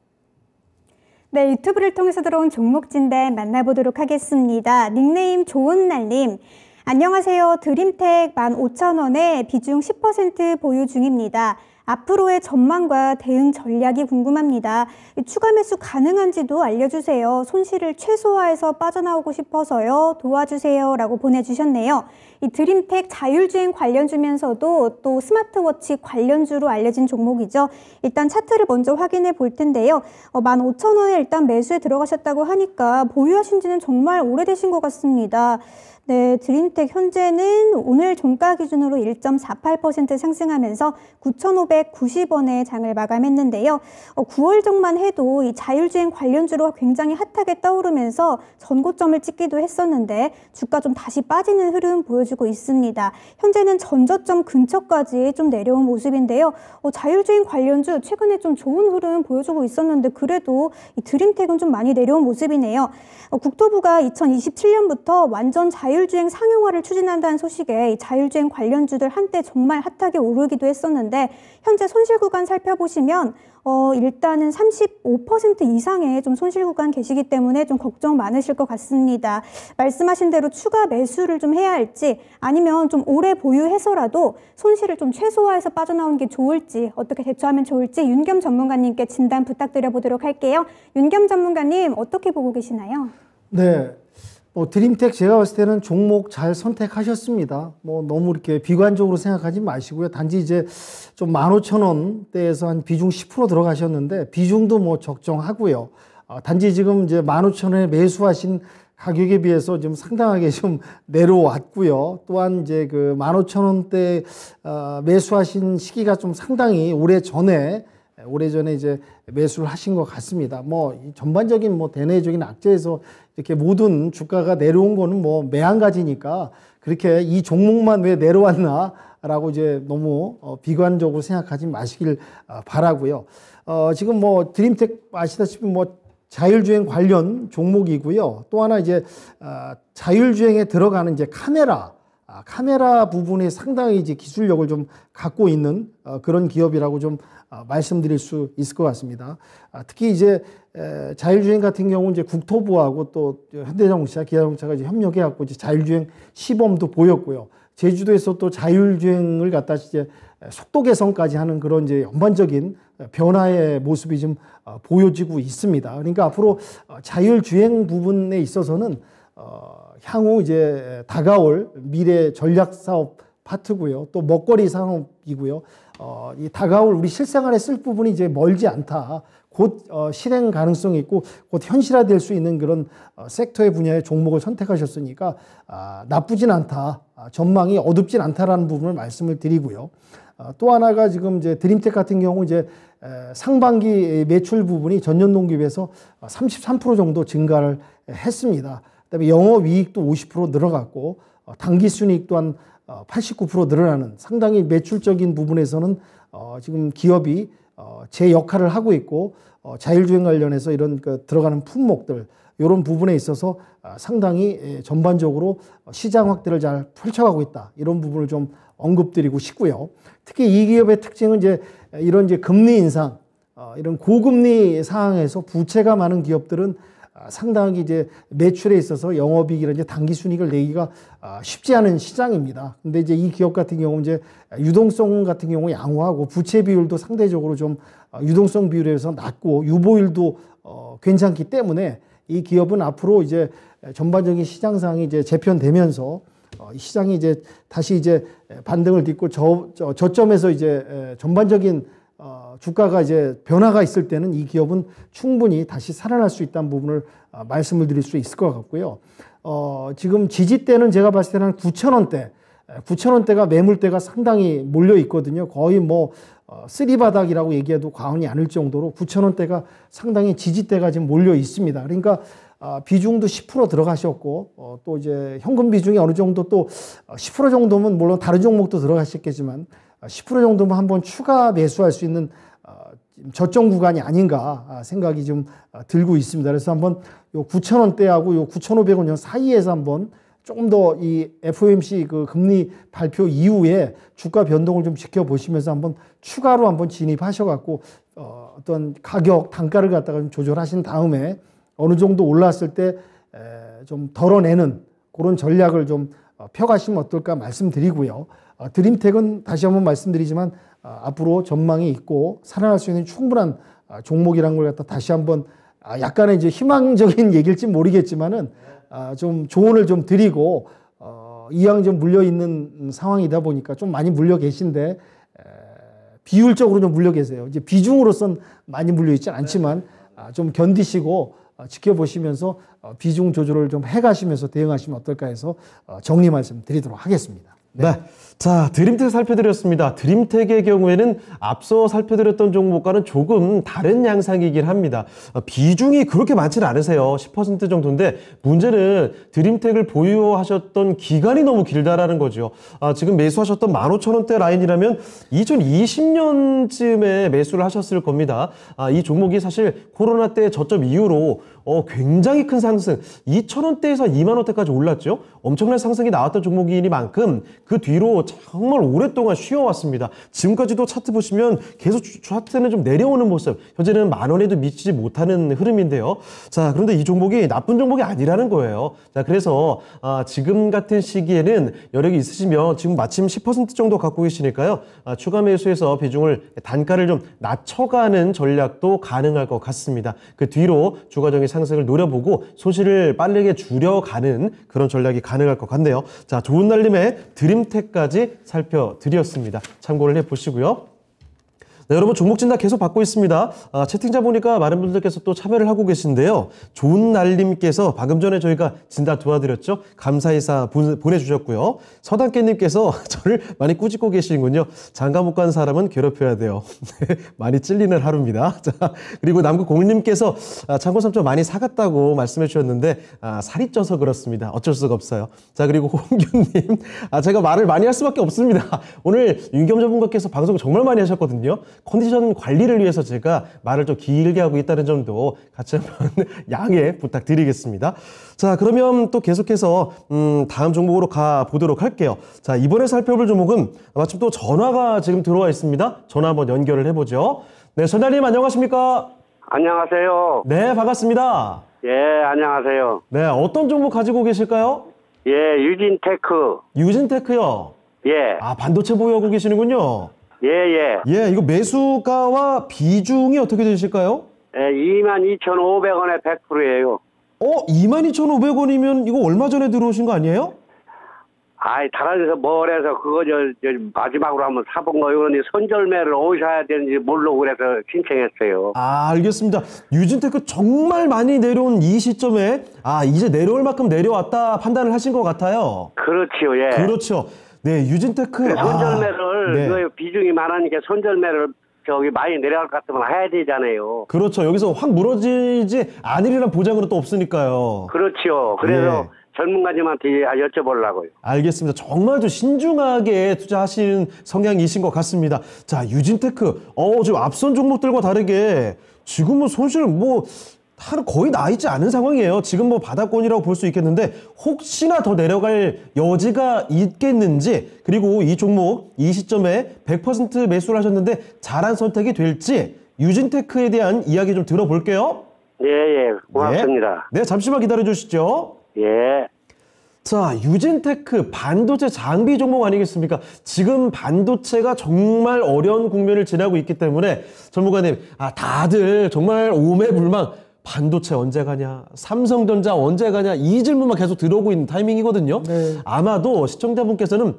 네, 유튜브를 통해서 들어온 종목 진단 만나보도록 하겠습니다. 닉네임 좋은날님. 안녕하세요. 드림텍 15,000원에 비중 10% 보유 중입니다. 앞으로의 전망과 대응 전략이 궁금합니다. 추가 매수 가능한지도 알려주세요. 손실을 최소화해서 빠져나오고 싶어서요. 도와주세요. 라고 보내주셨네요. 이 드림텍 자율주행 관련주면서도 또 스마트워치 관련주로 알려진 종목이죠. 일단 차트를 먼저 확인해 볼 텐데요. 15,000원에 일단 매수에 들어가셨다고 하니까 보유하신 지는 정말 오래되신 것 같습니다. 네, 드림텍 현재는 오늘 종가 기준으로 1.48% 상승하면서 9,590원에 장을 마감했는데요. 9월 정만 해도 이 자율주행 관련주로 굉장히 핫하게 떠오르면서 전고점을 찍기도 했었는데 주가 좀 다시 빠지는 흐름 보여주고 있습니다. 현재는 전저점 근처까지 좀 내려온 모습인데요. 자율주행 관련주 최근에 좀 좋은 흐름 보여주고 있었는데 그래도 이 드림텍은 좀 많이 내려온 모습이네요. 국토부가 2027년부터 완전 자율주행 상용화를 추진한다는 소식에 이 자율주행 관련주들 한때 정말 핫하게 오르기도 했었는데 현재 손실 구간 살펴보시면 일단은 35% 이상의 좀 손실 구간 계시기 때문에 좀 걱정 많으실 것 같습니다. 말씀하신 대로 추가 매수를 좀 해야 할지 아니면 좀 오래 보유해서라도 손실을 좀 최소화해서 빠져나오는 게 좋을지 어떻게 대처하면 좋을지 윤겸 전문가님께 진단 부탁드려 보도록 할게요. 윤겸 전문가님 어떻게 보고 계시나요? 네. 드림텍 제가 봤을 때는 종목 잘 선택하셨습니다. 너무 이렇게 비관적으로 생각하지 마시고요. 단지 이제 좀 15,000원대에서 한 비중 10% 들어가셨는데 비중도 적정하고요. 단지 지금 이제 15,000원에 매수하신 가격에 비해서 좀 상당하게 좀 내려왔고요. 또한 이제 그 15,000원대 매수하신 시기가 좀 상당히 오래전에 이제 매수를 하신 것 같습니다. 전반적인 대내적인 악재에서 이렇게 모든 주가가 내려온 거는 매한가지니까 그렇게 이 종목만 왜 내려왔나라고 이제 너무 비관적으로 생각하지 마시길 바라고요. 지금 드림텍 아시다시피 자율주행 관련 종목이고요. 또 하나 이제 자율주행에 들어가는 이제 카메라 부분에 상당히 이제 기술력을 좀 갖고 있는 그런 기업이라고 좀 말씀드릴 수 있을 것 같습니다. 특히 이제 자율주행 같은 경우 이제 국토부하고 또 현대자동차, 기아자동차가 이제 협력해갖고 이제 자율주행 시범도 보였고요. 제주도에서 또 자율주행을 갖다 이제 속도 개선까지 하는 그런 이제 연반적인 변화의 모습이 좀 보여지고 있습니다. 그러니까 앞으로 자율주행 부분에 있어서는 향후 이제 다가올 미래 전략 사업 파트고요. 또 먹거리 산업이고요. 이 다가올 우리 실생활에 쓸 부분이 이제 멀지 않다. 곧 실행 가능성이 있고 곧 현실화될 수 있는 그런 섹터의 분야의 종목을 선택하셨으니까 나쁘진 않다. 전망이 어둡진 않다라는 부분을 말씀을 드리고요. 또 하나가 지금 이제 드림텍 같은 경우 이제 상반기 매출 부분이 전년 동기 비해서 33% 정도 증가를 했습니다. 그다음에 영업이익도 50% 늘어갔고 당기순이익 또한 89% 늘어나는 상당히 매출적인 부분에서는 지금 기업이 제 역할을 하고 있고 자율주행 관련해서 이런 들어가는 품목들 이런 부분에 있어서 상당히 전반적으로 시장 확대를 잘 펼쳐가고 있다. 이런 부분을 좀 언급드리고 싶고요. 특히 이 기업의 특징은 이제 이런 이제 금리 인상, 이런 고금리 상황에서 부채가 많은 기업들은 상당히 이제 매출에 있어서 영업이익이나 당기순이익을 내기가 쉽지 않은 시장입니다. 근데 이제 이 기업 같은 경우 이제 유동성 같은 경우 양호하고 부채 비율도 상대적으로 좀 유동성 비율에 비해서 낮고 유보율도 괜찮기 때문에 이 기업은 앞으로 이제 전반적인 시장상이 이제 재편되면서 시장이 이제 다시 이제 반등을 딛고 저점에서 이제 전반적인 주가가 이제 변화가 있을 때는 이 기업은 충분히 다시 살아날 수 있다는 부분을 말씀을 드릴 수 있을 것 같고요. 지금 지지대는 제가 봤을 때는 9,000원대가 매물대가 상당히 몰려 있거든요. 거의 쓰리바닥이라고 얘기해도 과언이 아닐 정도로 9,000원대가 상당히 지지대가 지금 몰려 있습니다. 그러니까 비중도 10% 들어가셨고 또 이제 현금 비중이 어느 정도 또 10% 정도면 물론 다른 종목도 들어가셨겠지만 10% 정도면 한번 추가 매수할 수 있는 저점 구간이 아닌가 생각이 좀 들고 있습니다. 그래서 한번 요 9,000원대하고 요 9,500원 사이에서 한번 조금 더 이 FOMC 그 금리 발표 이후에 주가 변동을 좀 지켜보시면서 한번 추가로 한번 진입하셔갖고 어떤 가격 단가를 갖다가 좀 조절하신 다음에 어느 정도 올랐을 때 좀 덜어내는 그런 전략을 좀 펴가시면 어떨까 말씀드리고요. 드림텍은 다시 한번 말씀드리지만 앞으로 전망이 있고 살아날 수 있는 충분한 종목이라는 걸 갖다 다시 한번 약간의 이제 희망적인 얘기일지 모르겠지만은 좀 조언을 좀 드리고 이왕 좀 물려 있는 상황이다 보니까 좀 많이 물려 계신데 비율적으로 좀 물려 계세요. 이제 비중으로선 많이 물려 있지 않지만 좀 견디시고 지켜보시면서 비중 조절을 좀 해가시면서 대응하시면 어떨까 해서 정리 말씀 드리도록 하겠습니다. 네. 자, 드림텍 살펴드렸습니다. 드림텍의 경우에는 앞서 살펴드렸던 종목과는 조금 다른 양상이긴 합니다. 비중이 그렇게 많지는 않으세요. 10% 정도인데 문제는 드림텍을 보유하셨던 기간이 너무 길다라는 거죠. 지금 매수하셨던 15,000원대 라인이라면 2020년쯤에 매수를 하셨을 겁니다. 이 종목이 사실 코로나 때 저점 이후로 굉장히 큰 상승, 2,000원대에서 2만원대까지 올랐죠. 엄청난 상승이 나왔던 종목이니만큼 그 뒤로 정말 오랫동안 쉬어왔습니다. 지금까지도 차트 보시면 계속 차트는 좀 내려오는 모습, 현재는 만원에도 미치지 못하는 흐름인데요. 자, 그런데 이 종목이 나쁜 종목이 아니라는 거예요. 자, 그래서 지금 같은 시기에는 여력이 있으시면 지금 마침 10% 정도 갖고 계시니까요. 추가 매수해서 비중을 단가를 좀 낮춰가는 전략도 가능할 것 같습니다. 그 뒤로 주가적인 상승을 노려보고 손실을 빠르게 줄여가는 그런 전략이 가능할 것 같네요. 자, 좋은 날림의 드림텍까지 살펴드렸습니다. 참고를 해보시고요. 네, 여러분 종목 진단 계속 받고 있습니다. 채팅자 보니까 많은 분들께서 또 참여를 하고 계신데요. 좋은 날님께서 방금 전에 저희가 진단 도와드렸죠. 감사인사 보내주셨고요. 서당깨님께서 저를 많이 꾸짖고 계시는군요. 장가 못 간 사람은 괴롭혀야 돼요. 많이 찔리는 하루입니다. 자, 그리고 남구공님께서 창고 3점 많이 사갔다고 말씀해 주셨는데 살이 쪄서 그렇습니다. 어쩔 수가 없어요. 자, 그리고 홍규님, 제가 말을 많이 할 수밖에 없습니다. 오늘 윤겸 전문가께서 방송 정말 많이 하셨거든요. 컨디션 관리를 위해서 제가 말을 좀 길게 하고 있다는 점도 같이 한번 양해 부탁드리겠습니다. 자, 그러면 또 계속해서 다음 종목으로 가보도록 할게요. 자, 이번에 살펴볼 종목은 마침 또 전화가 지금 들어와 있습니다. 전화 한번 연결을 해보죠. 네, 전화님 안녕하십니까? 안녕하세요. 네, 반갑습니다. 예, 안녕하세요. 네, 어떤 종목 가지고 계실까요? 예, 유진테크. 유진테크요. 예, 반도체 보유하고 계시는군요. 예, 예. 예, 이거 매수가와 비중이 어떻게 되실까요? 예, 22,500원에 100%예요. 22,500원이면 이거 얼마 전에 들어오신 거 아니에요? 아이, 다른데서 뭘 해서 그거 저 마지막으로 한번 사본 거요. 그러니 손절매를 오셔야 되는지 모르고 그래서 신청했어요. 알겠습니다. 유진테크 정말 많이 내려온 이 시점에 이제 내려올 만큼 내려왔다 판단을 하신 것 같아요. 그렇지요, 예. 그렇죠. 네, 유진테크. 손절매를, 네. 그 비중이 많으니까 손절매를 많이 내려갈 것 같으면 해야 되잖아요. 그렇죠. 여기서 확 무너지지 않으리란 보장은 또 없으니까요. 그렇죠. 그래서 전문가님한테 여쭤보려고요. 알겠습니다. 정말 좀 신중하게 투자하시는 성향이신 것 같습니다. 자, 유진테크. 지금 앞선 종목들과 다르게 지금은 손실 거의 나 있지 않은 상황이에요. 지금 바닥권이라고 볼 수 있겠는데 혹시나 더 내려갈 여지가 있겠는지, 그리고 이 종목 이 시점에 100% 매수를 하셨는데 잘한 선택이 될지 유진테크에 대한 이야기 좀 들어볼게요. 예, 고맙습니다. 네, 잠시만 기다려 주시죠. 예. 자, 유진테크 반도체 장비 종목 아니겠습니까? 지금 반도체가 정말 어려운 국면을 지나고 있기 때문에 전문가님, 다들 정말 오매불망 반도체 언제 가냐, 삼성전자 언제 가냐, 이 질문만 계속 들어오고 있는 타이밍이거든요. 네. 아마도 시청자분께서는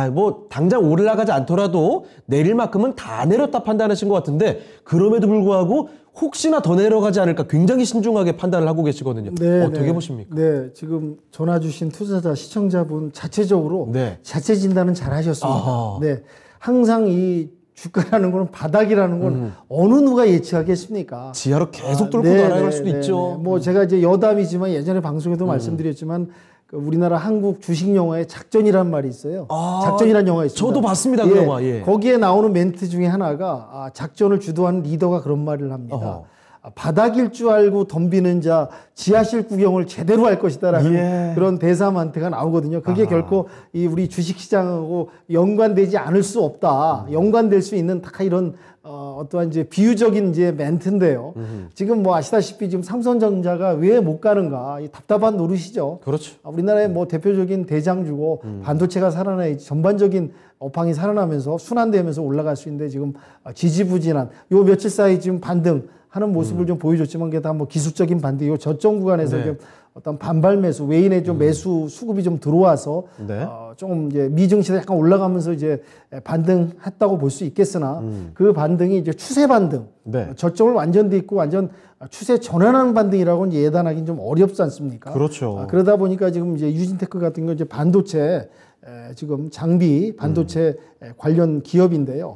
당장 올라가지 않더라도 내릴 만큼은 다 내렸다 판단하신 것 같은데, 그럼에도 불구하고 혹시나 더 내려가지 않을까 굉장히 신중하게 판단을 하고 계시거든요. 네, 어떻게 보십니까? 네, 지금 전화 주신 투자자 시청자분 자체적으로 자체 진단은 잘 하셨습니다. 네, 항상 이 주가라는 거는 바닥이라는 건 어느 누가 예측하겠습니까? 지하로 계속 뚫고 날아갈 수도 있죠. 제가 이제 여담이지만 예전에 방송에도 말씀드렸지만 우리나라 한국 주식 영화에 작전이란 말이 있어요. 작전이란 영화 있습니다. 저도 봤습니다, 그 영화. 예. 거기에 나오는 멘트 중에 하나가 작전을 주도하는 리더가 그런 말을 합니다. 바닥일 줄 알고 덤비는 자 지하실 구경을 제대로 할 것이다라는 그런 대사만태가 나오거든요. 그게 결코 이 우리 주식시장하고 연관되지 않을 수 없다. 연관될 수 있는 다 이런 어떠한 이제 비유적인 이제 멘트인데요. 지금 아시다시피 지금 삼성전자가 왜 못 가는가, 답답한 노릇이죠. 그렇죠. 우리나라의 대표적인 대장주고 반도체가 살아나야지 전반적인 업황이 살아나면서 순환되면서 올라갈 수 있는데 지금 지지부진한 요 며칠 사이 지금 반등 하는 모습을 좀 보여줬지만 그게 다 기술적인 반등, 요 저점 구간에서 좀 어떤 반발 매수, 외인의 좀 매수 수급이 좀 들어와서 조금 이제 미증시가 약간 올라가면서 이제 반등했다고 볼 수 있겠으나 그 반등이 이제 추세 반등, 저점을 완전 딛고 완전 추세 전환하는 반등이라고는 예단하기는 좀 어렵지 않습니까? 그렇죠. 그러다 보니까 지금 이제 유진테크 같은 건 이제 반도체 지금 장비 반도체 관련 기업인데요.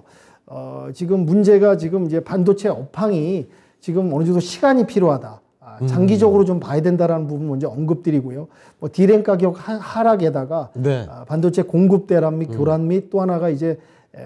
지금 문제가 지금 이제 반도체 업황이 지금 어느 정도 시간이 필요하다. 장기적으로 좀 봐야 된다라는 부분 먼저 언급드리고요. 디램 가격 하락에다가 반도체 공급 대란 및 교란 및 또 하나가 이제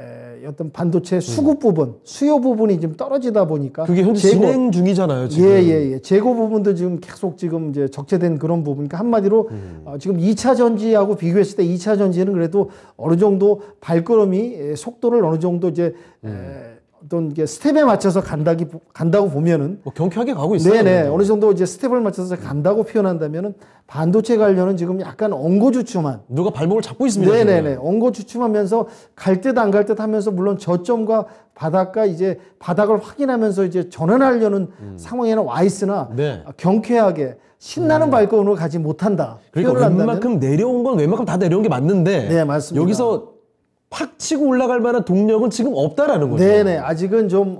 어떤 반도체 수급 부분, 수요 부분이 좀 떨어지다 보니까 그게 현재 진행 중이잖아요. 지금. 재고 부분도 지금 계속 지금 이제 적체된 그런 부분이니까 한마디로 지금 2차 전지하고 비교했을 때 2차 전지는 그래도 어느 정도 발걸음이 속도를 어느 정도 이제 어떤 게 스텝에 맞춰서 간다고 보면은 뭐 경쾌하게 가고 있어요. 네네 어느 정도 이제 스텝을 맞춰서 간다고 표현한다면은 반도체 관련은 지금 약간 엉거주춤한 누가 발목을 잡고 있습니다. 네네네 엉거주춤하면서 갈 듯 안 갈 듯 하면서 물론 저점과 바닥과 이제 바닥을 확인하면서 이제 전환하려는 상황에는 와 있으나 네. 경쾌하게 신나는 발걸음으로 가지 못한다. 그러니까 웬만큼 내려온 건 웬만큼 다 내려온 게 맞는데 네, 맞습니다. 여기서 팍 치고 올라갈 만한 동력은 지금 없다라는 거죠. 네네 아직은 좀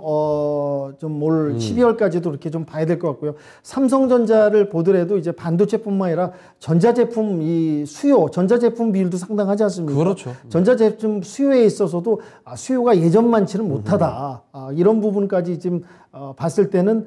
올 12월까지도 이렇게 좀 봐야 될 것 같고요. 삼성전자를 보더라도 이제 반도체뿐만 아니라 전자제품 이 수요, 전자제품 비율도 상당하지 않습니까? 그렇죠. 전자제품 수요에 있어서도 수요가 예전만치는 못하다. 이런 부분까지 지금 봤을 때는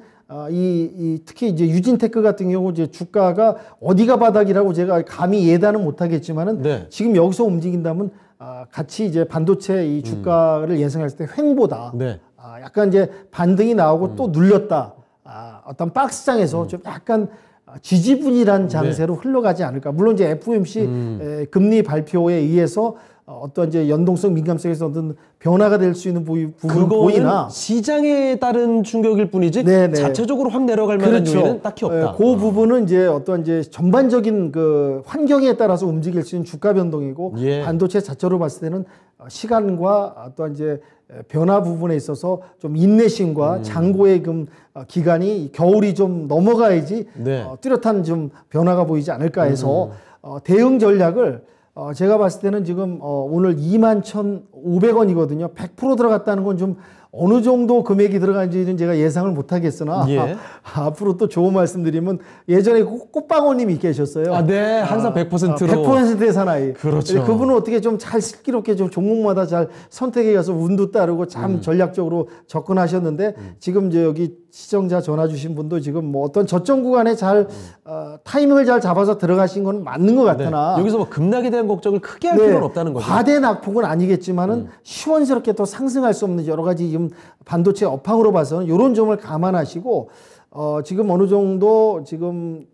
특히 이제 유진테크 같은 경우 이제 주가가 어디가 바닥이라고 제가 감히 예단은 못하겠지만은 네. 지금 여기서 움직인다면 같이 이제 반도체 이 주가를 예상했을 때 횡보다. 네. 약간 이제 반등이 나오고 또 눌렸다. 어떤 박스장에서 좀 약간 지지분이란 장세로 흘러가지 않을까. 물론 이제 FOMC 금리 발표에 의해서 어떤 이제 연동성 민감성에서 어떤 변화가 될 수 있는 부분 보이나 시장에 따른 충격일 뿐이지 네네. 자체적으로 확 내려갈 만한 요인은 딱히 없다. 그 부분은 이제 어떤 이제 전반적인 그 환경에 따라서 움직일 수 있는 주가 변동이고 예. 반도체 자체로 봤을 때는 시간과 어떤 이제 변화 부분에 있어서 좀 인내심과 장고의 기간이 겨울이 좀 넘어가야지 네. 뚜렷한 좀 변화가 보이지 않을까 해서 대응 전략을 제가 봤을 때는 지금 오늘 21,500원이거든요. 100% 들어갔다는 건 좀 어느 정도 금액이 들어간지는 제가 예상을 못 하겠으나 예. 앞으로 또 좋은 말씀드리면 예전에 꽃방울님이 계셨어요. 네. 항상 100%로. 100%의 사나이. 그렇죠. 그분은 어떻게 좀 잘 슬기롭게 좀 종목마다 잘 선택해 가서 운도 따르고 참 전략적으로 접근하셨는데 지금 이제 여기 시청자 전화 주신 분도 지금 뭐 어떤 저점 구간에 잘 타이밍을 잘 잡아서 들어가신 건 맞는 것 같으나 여기서 뭐 급락에 대한 걱정을 크게 할 필요는 없다는 거죠. 과대 낙폭은 아니겠지만은 시원스럽게 또 상승할 수 없는 여러 가지 지금 반도체 업황으로 봐서는 이런 점을 감안하시고 지금 어느 정도 지금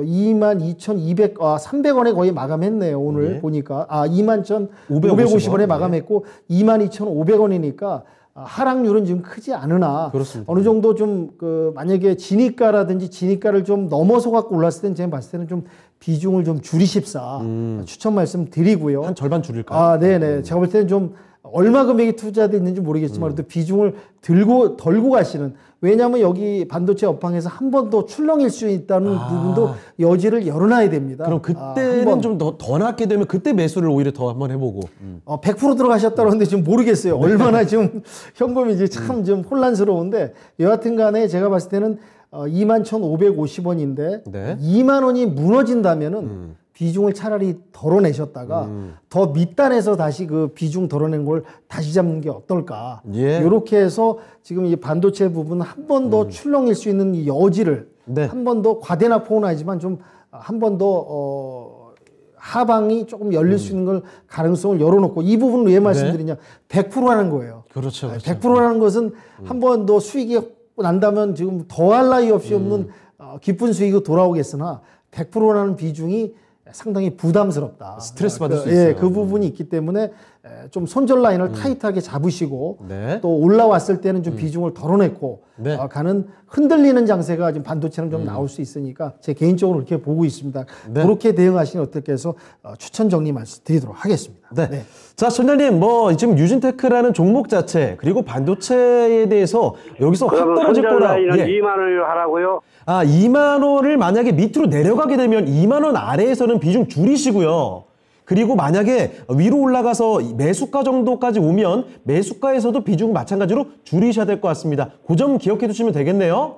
22,300원에 거의 마감했네요. 오늘 보니까 21,550원에 마감했고 22,500원이니까 하락률은 지금 크지 않으나 그렇습니다. 어느 정도 좀 만약에 진입가라든지 진입가를 좀 넘어서 갖고 올랐을 때는 제가 봤을 때는 좀 비중을 좀 줄이십사 추천 말씀 드리고요. 한 절반 줄일까요? 네네. 제가 볼 때는 좀 얼마 금액이 투자되어 있는지 모르겠지만 그래도 비중을 덜고 가시는 왜냐하면 여기 반도체 업황에서 한 번 더 출렁일 수 있다는 부분도 여지를 열어놔야 됩니다. 그럼 그때는 좀 더 낮게 되면 그때 매수를 오히려 더 한번 해보고 100% 들어가셨다 그러는데 지금 모르겠어요. 얼마나 지금 현금이 이제 참 좀 혼란스러운데 여하튼 간에 제가 봤을 때는 21,550원인데 네. 2만 원이 무너진다면은 비중을 차라리 덜어내셨다가 더 밑단에서 다시 그 비중 덜어낸 걸 다시 잡는 게 어떨까. 예. 이렇게 해서 지금 이 반도체 부분은 한 번 더 출렁일 수 있는 이 여지를 네. 한 번 더 과대납폭은 아니지만 좀 한 번 더 하방이 조금 열릴 수 있는 걸 가능성을 열어놓고 이 부분을 왜 말씀드리냐 100%라는 거예요. 그렇죠. 100%라는 것은 한 번 더 수익이 난다면 지금 더할 나위 없이 없는 기쁜 수익이 돌아오겠으나 100%라는 비중이 상당히 부담스럽다. 스트레스 받을 수 있어요. 그 부분이 있기 때문에 좀 손절 라인을 타이트하게 잡으시고 네. 또 올라왔을 때는 좀 비중을 덜어냈고 네. 가는 흔들리는 장세가 지금 반도체는 좀 나올 수 있으니까 제 개인적으로 이렇게 보고 있습니다. 네. 그렇게 대응하시면 어떻게 해서 추천 정리 말씀드리도록 하겠습니다. 네. 자, 전장님, 지금 유진테크라는 종목 자체, 그리고 반도체에 대해서 여기서 확 그러면 떨어질 손절 거라. 라인은 2만 원을 하라고요? 2만 원을 만약에 밑으로 내려가게 되면 2만 원 아래에서는 비중 줄이시고요. 그리고 만약에 위로 올라가서 매수가 정도까지 오면 매수가에서도 비중 마찬가지로 줄이셔야 될 것 같습니다. 그 점 기억해 두시면 되겠네요.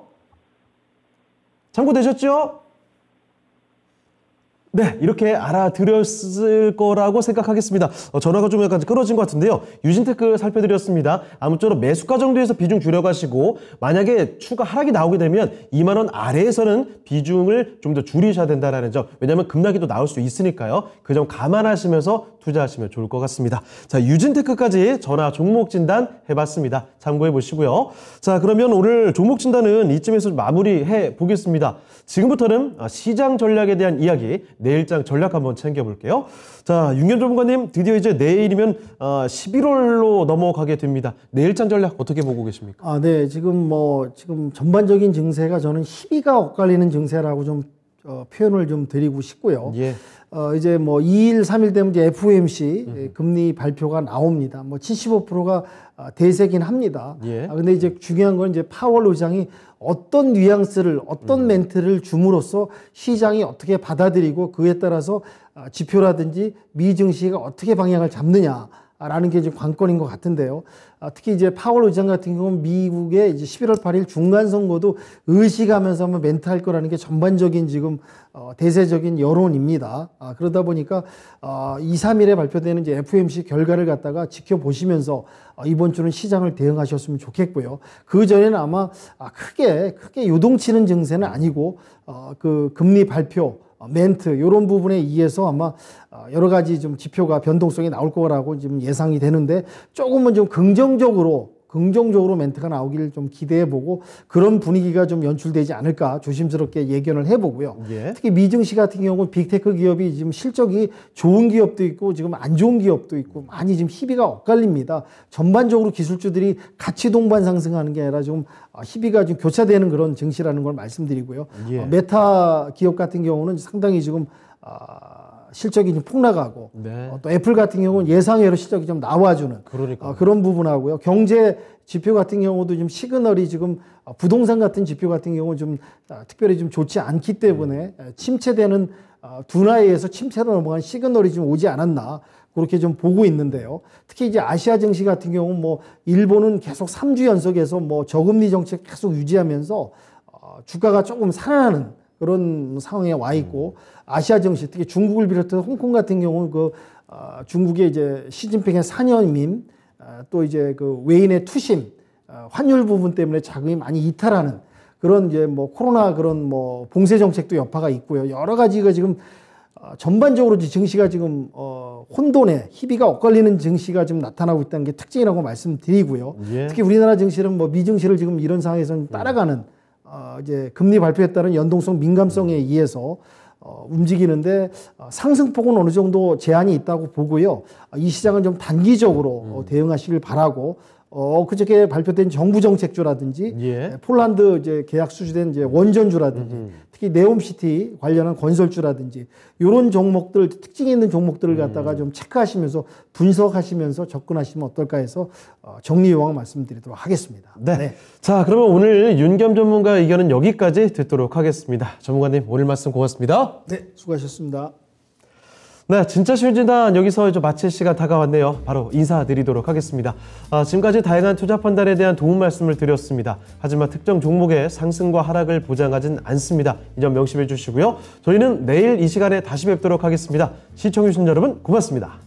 참고되셨죠? 네, 이렇게 알아드렸을 거라고 생각하겠습니다. 전화가 좀 약간 끊어진 것 같은데요. 유진테크 살펴드렸습니다. 아무쪼록 매수가 정도에서 비중 줄여가시고 만약에 추가 하락이 나오게 되면 2만 원 아래에서는 비중을 좀 더 줄이셔야 된다는 점. 왜냐하면 급락이 또 나올 수 있으니까요. 그 점 감안하시면서 투자하시면 좋을 것 같습니다. 자, 유진테크까지 전화 종목 진단 해봤습니다. 참고해 보시고요. 자, 그러면 오늘 종목 진단은 이쯤에서 마무리해 보겠습니다. 지금부터는 시장 전략에 대한 이야기, 내일장 전략 한번 챙겨볼게요. 자, 윤겸 전문가님, 드디어 이제 내일이면 11월로 넘어가게 됩니다. 내일장 전략 어떻게 보고 계십니까? 네, 지금 전반적인 증세가 저는 희비가 엇갈리는 증세라고 좀 표현을 좀 드리고 싶고요. 예. 이제 2일, 3일 되면 이제 FOMC 금리 발표가 나옵니다. 75%가 대세긴 합니다. 예. 근데 이제 중요한 건 이제 파월 의장이 어떤 뉘앙스를, 어떤 멘트를 줌으로써 시장이 어떻게 받아들이고 그에 따라서 지표라든지 미 증시가 어떻게 방향을 잡느냐라는 게 이제 관건인 것 같은데요. 특히 이제 파월 의장 같은 경우는 미국의 이제 11월 8일 중간 선거도 의식하면서 한번 멘트할 거라는 게 전반적인 지금 대세적인 여론입니다. 그러다 보니까 2, 3일에 발표되는 이제 FOMC 결과를 갖다가 지켜보시면서 이번 주는 시장을 대응하셨으면 좋겠고요. 그 전에는 아마 크게 요동치는 증세는 아니고 그 금리 발표 멘트 이런 부분에 의해서 아마 여러 가지 좀 지표가 변동성이 나올 거라고 지금 예상이 되는데 조금은 좀 긍정적으로 멘트가 나오기를 좀 기대해보고 그런 분위기가 좀 연출되지 않을까 조심스럽게 예견을 해보고요. 예. 특히 미증시 같은 경우는 빅테크 기업이 지금 실적이 좋은 기업도 있고 지금 안 좋은 기업도 있고 많이 지금 희비가 엇갈립니다. 전반적으로 기술주들이 같이 동반 상승하는 게 아니라 좀 희비가 좀 교차되는 그런 증시라는 걸 말씀드리고요. 예. 메타 기업 같은 경우는 상당히 지금 실적이 좀 폭락하고 네. 또 애플 같은 경우는 예상외로 실적이 좀 나와주는 그런 부분하고요. 경제 지표 같은 경우도 지금 시그널이 지금 부동산 같은 지표 같은 경우는 좀 특별히 좀 좋지 않기 때문에 침체되는 둔화에서 침체로 넘어간 시그널이 좀 오지 않았나 그렇게 좀 보고 있는데요. 특히 이제 아시아 증시 같은 경우는 일본은 계속 3주 연속해서 저금리 정책 계속 유지하면서 주가가 조금 살아나는 그런 상황에 와 있고 아시아 증시 특히 중국을 비롯해서 홍콩 같은 경우는 중국의 이제 시진핑의 산여임 또 이제 그 외인의 투심 환율 부분 때문에 자금이 많이 이탈하는 그런 이제 코로나 그런 봉쇄 정책도 여파가 있고요. 여러 가지가 지금 전반적으로 증시가 지금 혼돈에 희비가 엇갈리는 증시가 지금 나타나고 있다는 게 특징이라고 말씀드리고요. 예. 특히 우리나라 증시는 미증시를 지금 이런 상황에서는 따라가는 이제 금리 발표에 따른 연동성 민감성에 의해서 움직이는데 상승폭은 어느 정도 제한이 있다고 보고요. 이 시장은 좀 단기적으로 대응하시길 바라고 그저께 발표된 정부 정책주라든지 예. 폴란드 이제 계약 수주된 이제 원전주라든지 특히 네옴시티 관련한 건설주라든지 이런 종목들 특징이 있는 종목들을 갖다가 좀 체크하시면서 분석하시면서 접근하시면 어떨까 해서 정리 요약 말씀드리도록 하겠습니다. 네. 네. 자, 그러면 오늘 윤겸 전문가 의견은 여기까지 듣도록 하겠습니다. 전문가님 오늘 말씀 고맙습니다. 네, 수고하셨습니다. 네, 진짜 쉬운 진단 여기서 이제 마칠 시간 다가왔네요. 바로 인사드리도록 하겠습니다. 지금까지 다양한 투자 판단에 대한 도움 말씀을 드렸습니다. 하지만 특정 종목의 상승과 하락을 보장하진 않습니다. 이 점 명심해 주시고요. 저희는 내일 이 시간에 다시 뵙도록 하겠습니다. 시청해주신 여러분 고맙습니다.